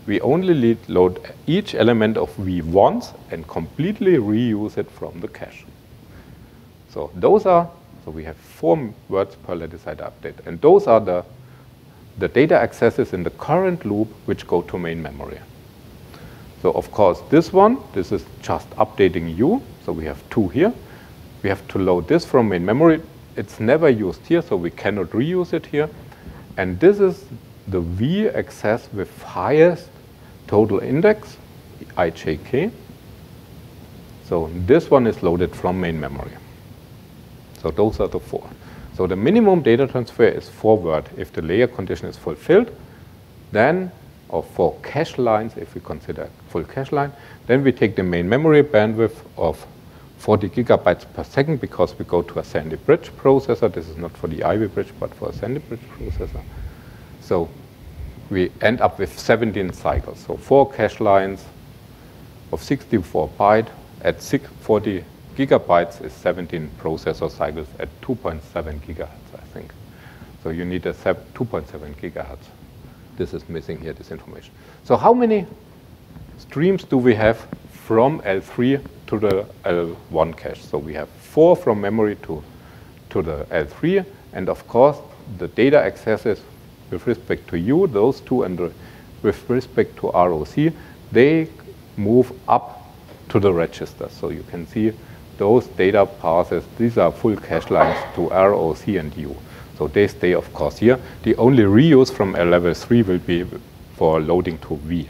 we only lead, load each element of V once and completely reuse it from the cache. So those are, so we have four words per lattice-side update, and those are the, the data accesses in the current loop which go to main memory. So of course this one, this is just updating U, so we have two here. We have to load this from main memory. It's never used here, so we cannot reuse it here. And this is the V access with highest total index, I J K. So this one is loaded from main memory. So those are the four. So the minimum data transfer is four word if the layer condition is fulfilled. Then, or for cache lines, if we consider full cache line, then we take the main memory bandwidth of forty gigabytes per second because we go to a Sandy Bridge processor. This is not for the Ivy Bridge, but for a Sandy Bridge processor. So we end up with seventeen cycles. So four cache lines of sixty-four byte at forty gigabytes is seventeen processor cycles at two point seven gigahertz, I think. So you need a two point seven gigahertz. This is missing here, this information. So how many streams do we have from L three to the L one cache? So we have four from memory to, to the L three, and of course the data accesses with respect to U, those two, and the, with respect to R O C, they move up to the register. So you can see those data passes, these are full cache lines to R O C and U. So they stay, of course, here. The only reuse from L level three will be for loading to V.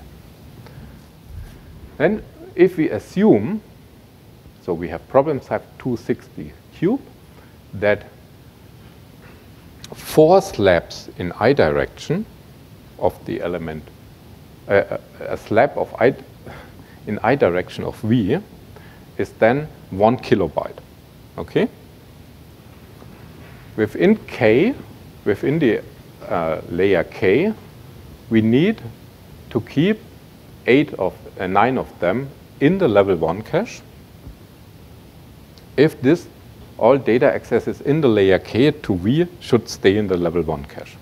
Then if we assume, so we have problem type two sixty cube, that four slabs in I direction of the element, uh, a slab of I in I direction of V is then one kilobyte, okay? Within K, within the uh, layer K, we need to keep eight of, uh, nine of them in the level one cache. If this, all data accesses in the layer K to V should stay in the level one cache.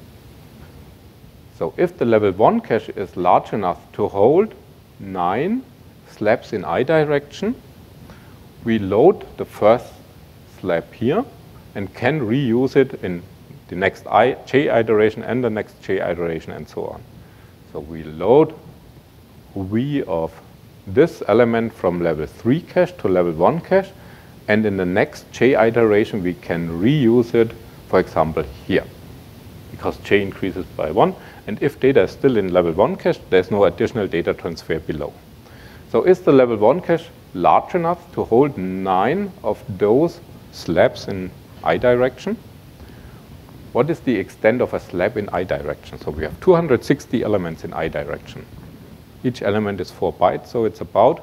So if the level one cache is large enough to hold nine slabs in I direction, we load the first slab here and can reuse it in the next I, J iteration and the next J iteration and so on. So we load V of this element from level three cache to level one cache, and in the next J iteration we can reuse it, for example, here, because J increases by one, and if data is still in level one cache, there's no additional data transfer below. So is the level one cache large enough to hold nine of those slabs in I direction? What is the extent of a slab in I direction? So we have two hundred sixty elements in I direction. Each element is four bytes, so it's about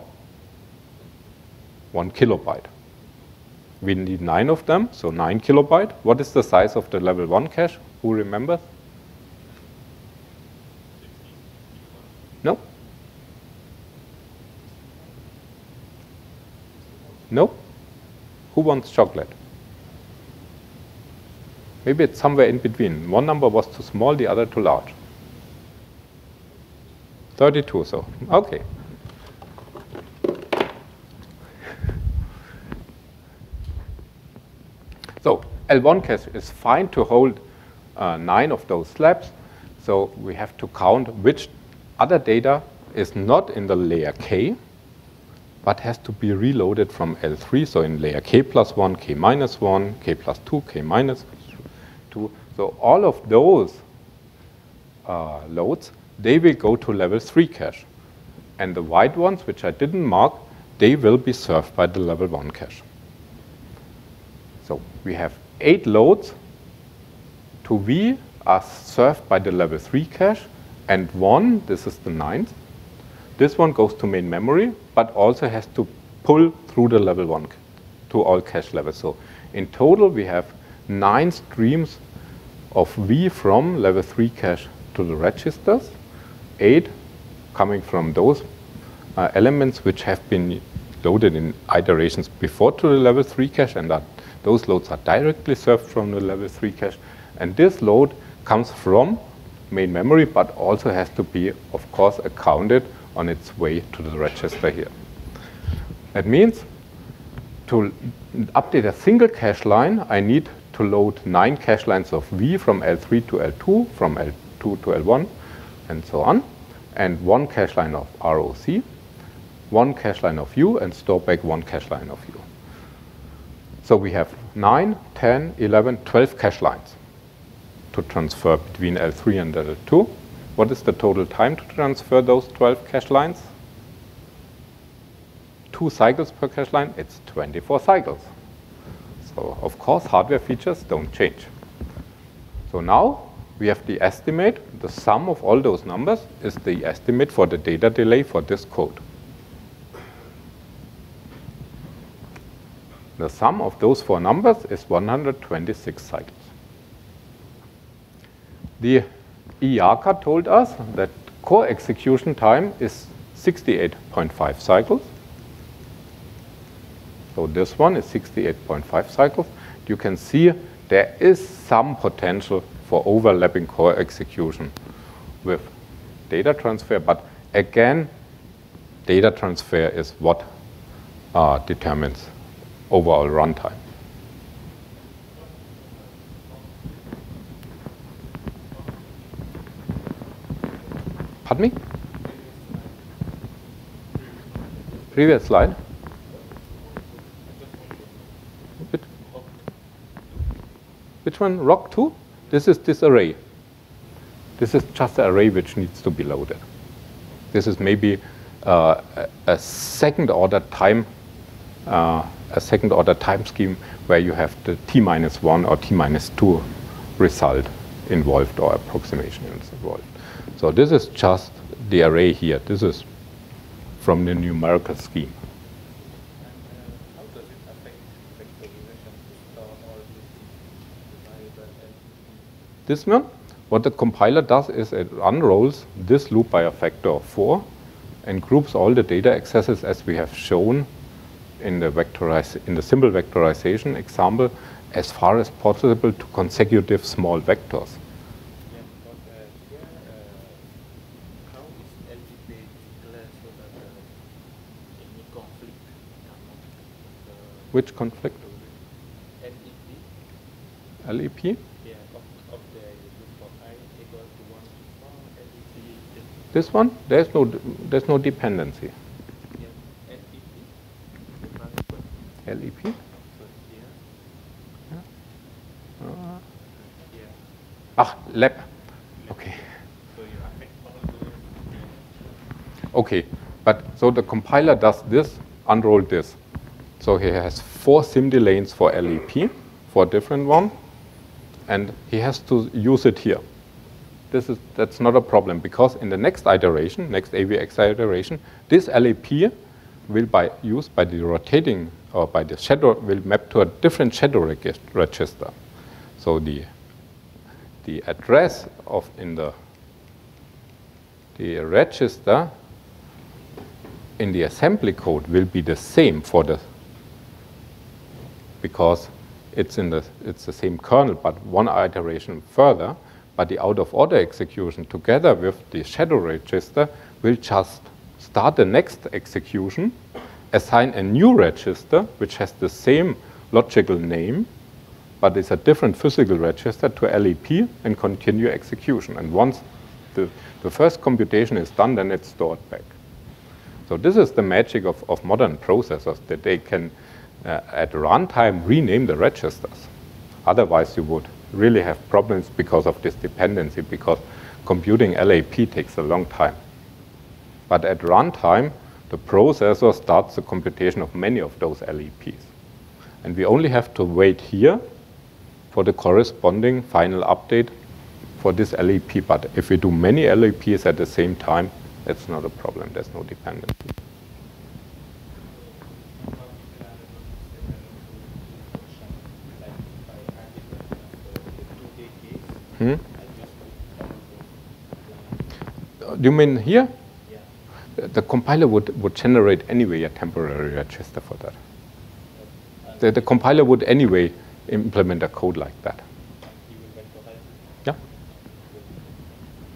one kilobyte. We need nine of them, so nine kilobyte. What is the size of the level one cache? Who remembers? No? No? Who wants chocolate? Maybe it's somewhere in between. One number was too small, the other too large. thirty-two, so, okay. So L one cache is fine to hold uh, nine of those slabs. So we have to count which other data is not in the layer K, but has to be reloaded from L three. So in layer K plus one, K minus one, K plus two, K minus two. So all of those uh, loads, they will go to level three cache. And the white ones, which I didn't mark, they will be served by the level one cache. So we have eight loads to V are served by the level three cache, and one, this is the ninth, this one goes to main memory, but also has to pull through the level one to all cache levels. So in total, we have nine streams of V from level three cache to the registers, eight coming from those uh, elements which have been loaded in iterations before to the level three cache, and that those loads are directly served from the level three cache. And this load comes from main memory, but also has to be, of course, accounted on its way to the register here. That means to update a single cache line, I need to load nine cache lines of V from L three to L two, from L two to L one, and so on, and one cache line of R O C, one cache line of U, and store back one cache line of U. So we have nine, ten, eleven, twelve cache lines to transfer between L three and L two. What is the total time to transfer those twelve cache lines? Two cycles per cache line, it's twenty-four cycles. So of course, hardware features don't change. So now we have the estimate. The sum of all those numbers is the estimate for the data delay for this code. The sum of those four numbers is one hundred twenty-six cycles. The E R C A told us that core execution time is sixty-eight point five cycles. So this one is sixty-eight point five cycles. You can see there is some potential for overlapping core execution with data transfer, but again, data transfer is what uh, determines overall runtime. Pardon me? Previous slide. Which one? R O C two? This is this array. This is just an array which needs to be loaded. This is maybe uh, a, a second order time, uh, a second order time scheme where you have the t minus one or t minus two result involved or approximation is involved. So this is just the array here. This is from the numerical scheme. This one, what the compiler does is it unrolls this loop by a factor of four and groups all the data accesses as we have shown in the, vectorize, in the simple vectorization example as far as possible to consecutive small vectors. Yeah, but uh, here, uh, how is L E P declared so that uh, any conflict cannot, uh, Which conflict? L E P? L E P? Yeah, of, of the loop of I equal to one to four, L E P. This one? There's no, there's no dependency. Yeah, L E P. L E P? So here. Uh, Here. ah, lab. Okay. So you affect all those. Okay, but so the compiler does this, unroll this. So he has four SIMD lanes for L E P, four different ones, and he has to use it here. This is, that's not a problem because in the next iteration, next A V X iteration, this L E P will be used by the rotating or by the shadow, will map to a different shadow reg register. So the, the address of in the, the register in the assembly code will be the same for the, because it's in the, it's the same kernel, but one iteration further, but the out of order execution together with the shadow register will just start the next execution, assign a new register, which has the same logical name, but it's a different physical register to L E P and continue execution. And once the, the first computation is done, then it's stored back. So this is the magic of, of modern processors, that they can, uh, at runtime, rename the registers. Otherwise, you would really have problems because of this dependency, because computing L A P takes a long time. But at runtime, the processor starts the computation of many of those L E Ps. And we only have to wait here for the corresponding final update for this L E P. But if we do many L E Ps at the same time, that's not a problem. There's no dependency. Hmm? Do you mean here? Yeah. The compiler would, would generate anyway a temporary register for that. The, the compiler would anyway implement a code like that. Yeah.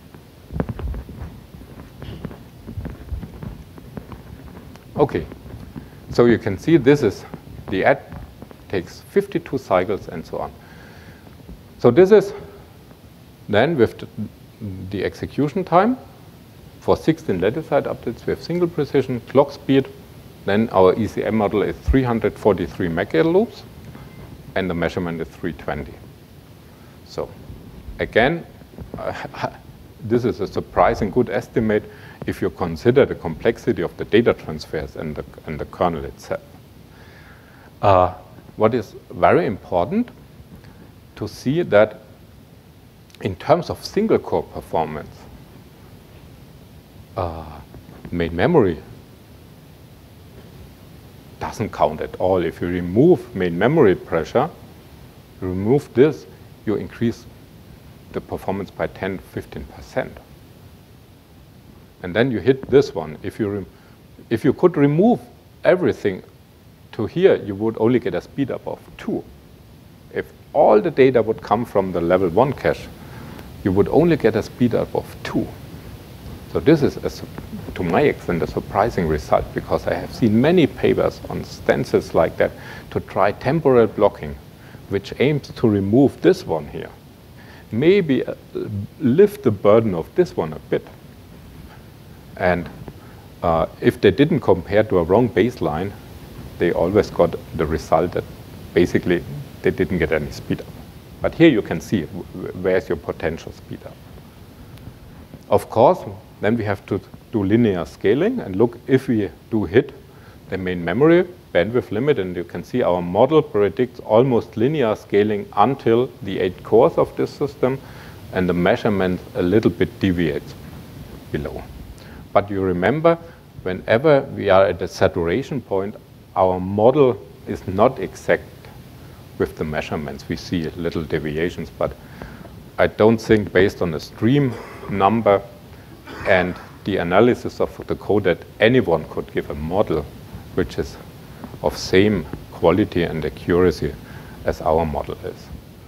Okay, so you can see this is the add takes fifty-two cycles and so on. So this is then with the, the execution time for sixteen lattice-side updates. We have single precision, clock speed. Then our E C M model is three hundred forty-three McGill loops, and the measurement is three twenty. So again, uh, this is a surprising good estimate if you consider the complexity of the data transfers and the, and the kernel itself. Uh, what is very important to see that in terms of single core performance, uh, main memory doesn't count at all. If you remove main memory pressure, remove this, you increase the performance by ten, fifteen percent. And then you hit this one. If you, if you could remove everything to here, you would only get a speed up of two. If all the data would come from the level one cache, you would only get a speed up of two. So this is, a, to my extent, a surprising result, because I have seen many papers on stencils like that to try temporal blocking, which aims to remove this one here. Maybe uh, lift the burden of this one a bit. And uh, if they didn't compare to a wrong baseline, they always got the result that basically they didn't get any speed up. But here you can see where's your potential speed up. Of course, then we have to do linear scaling and look if we do hit the main memory bandwidth limit, and you can see our model predicts almost linear scaling until the eight cores of this system, and the measurement a little bit deviates below. But you remember, whenever we are at a saturation point, our model is not exact with the measurements. We see little deviations, but I don't think based on the stream number and the analysis of the code that anyone could give a model which is of same quality and accuracy as our model is.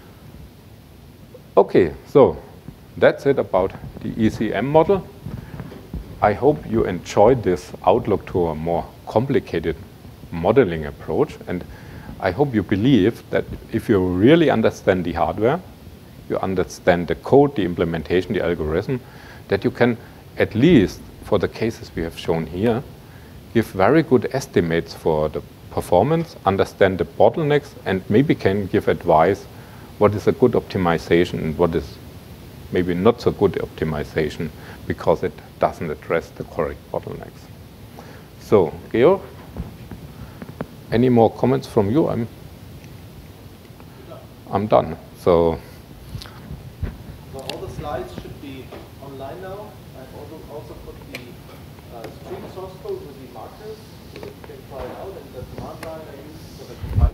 Okay, so that's it about the E C M model. I hope you enjoyed this outlook to a more complicated modeling approach, and I hope you believe that if you really understand the hardware, you understand the code, the implementation, the algorithm, that you can, at least for the cases we have shown here, give very good estimates for the performance, understand the bottlenecks, and maybe can give advice what is a good optimization and what is maybe not so good optimization because it doesn't address the correct bottlenecks. So, Georg, any more comments from you? I'm, I'm done. So, so all the slides should be online now. I've also, also put the uh, string source code with the markers so that you can try it out, and the command line I use for the compiler.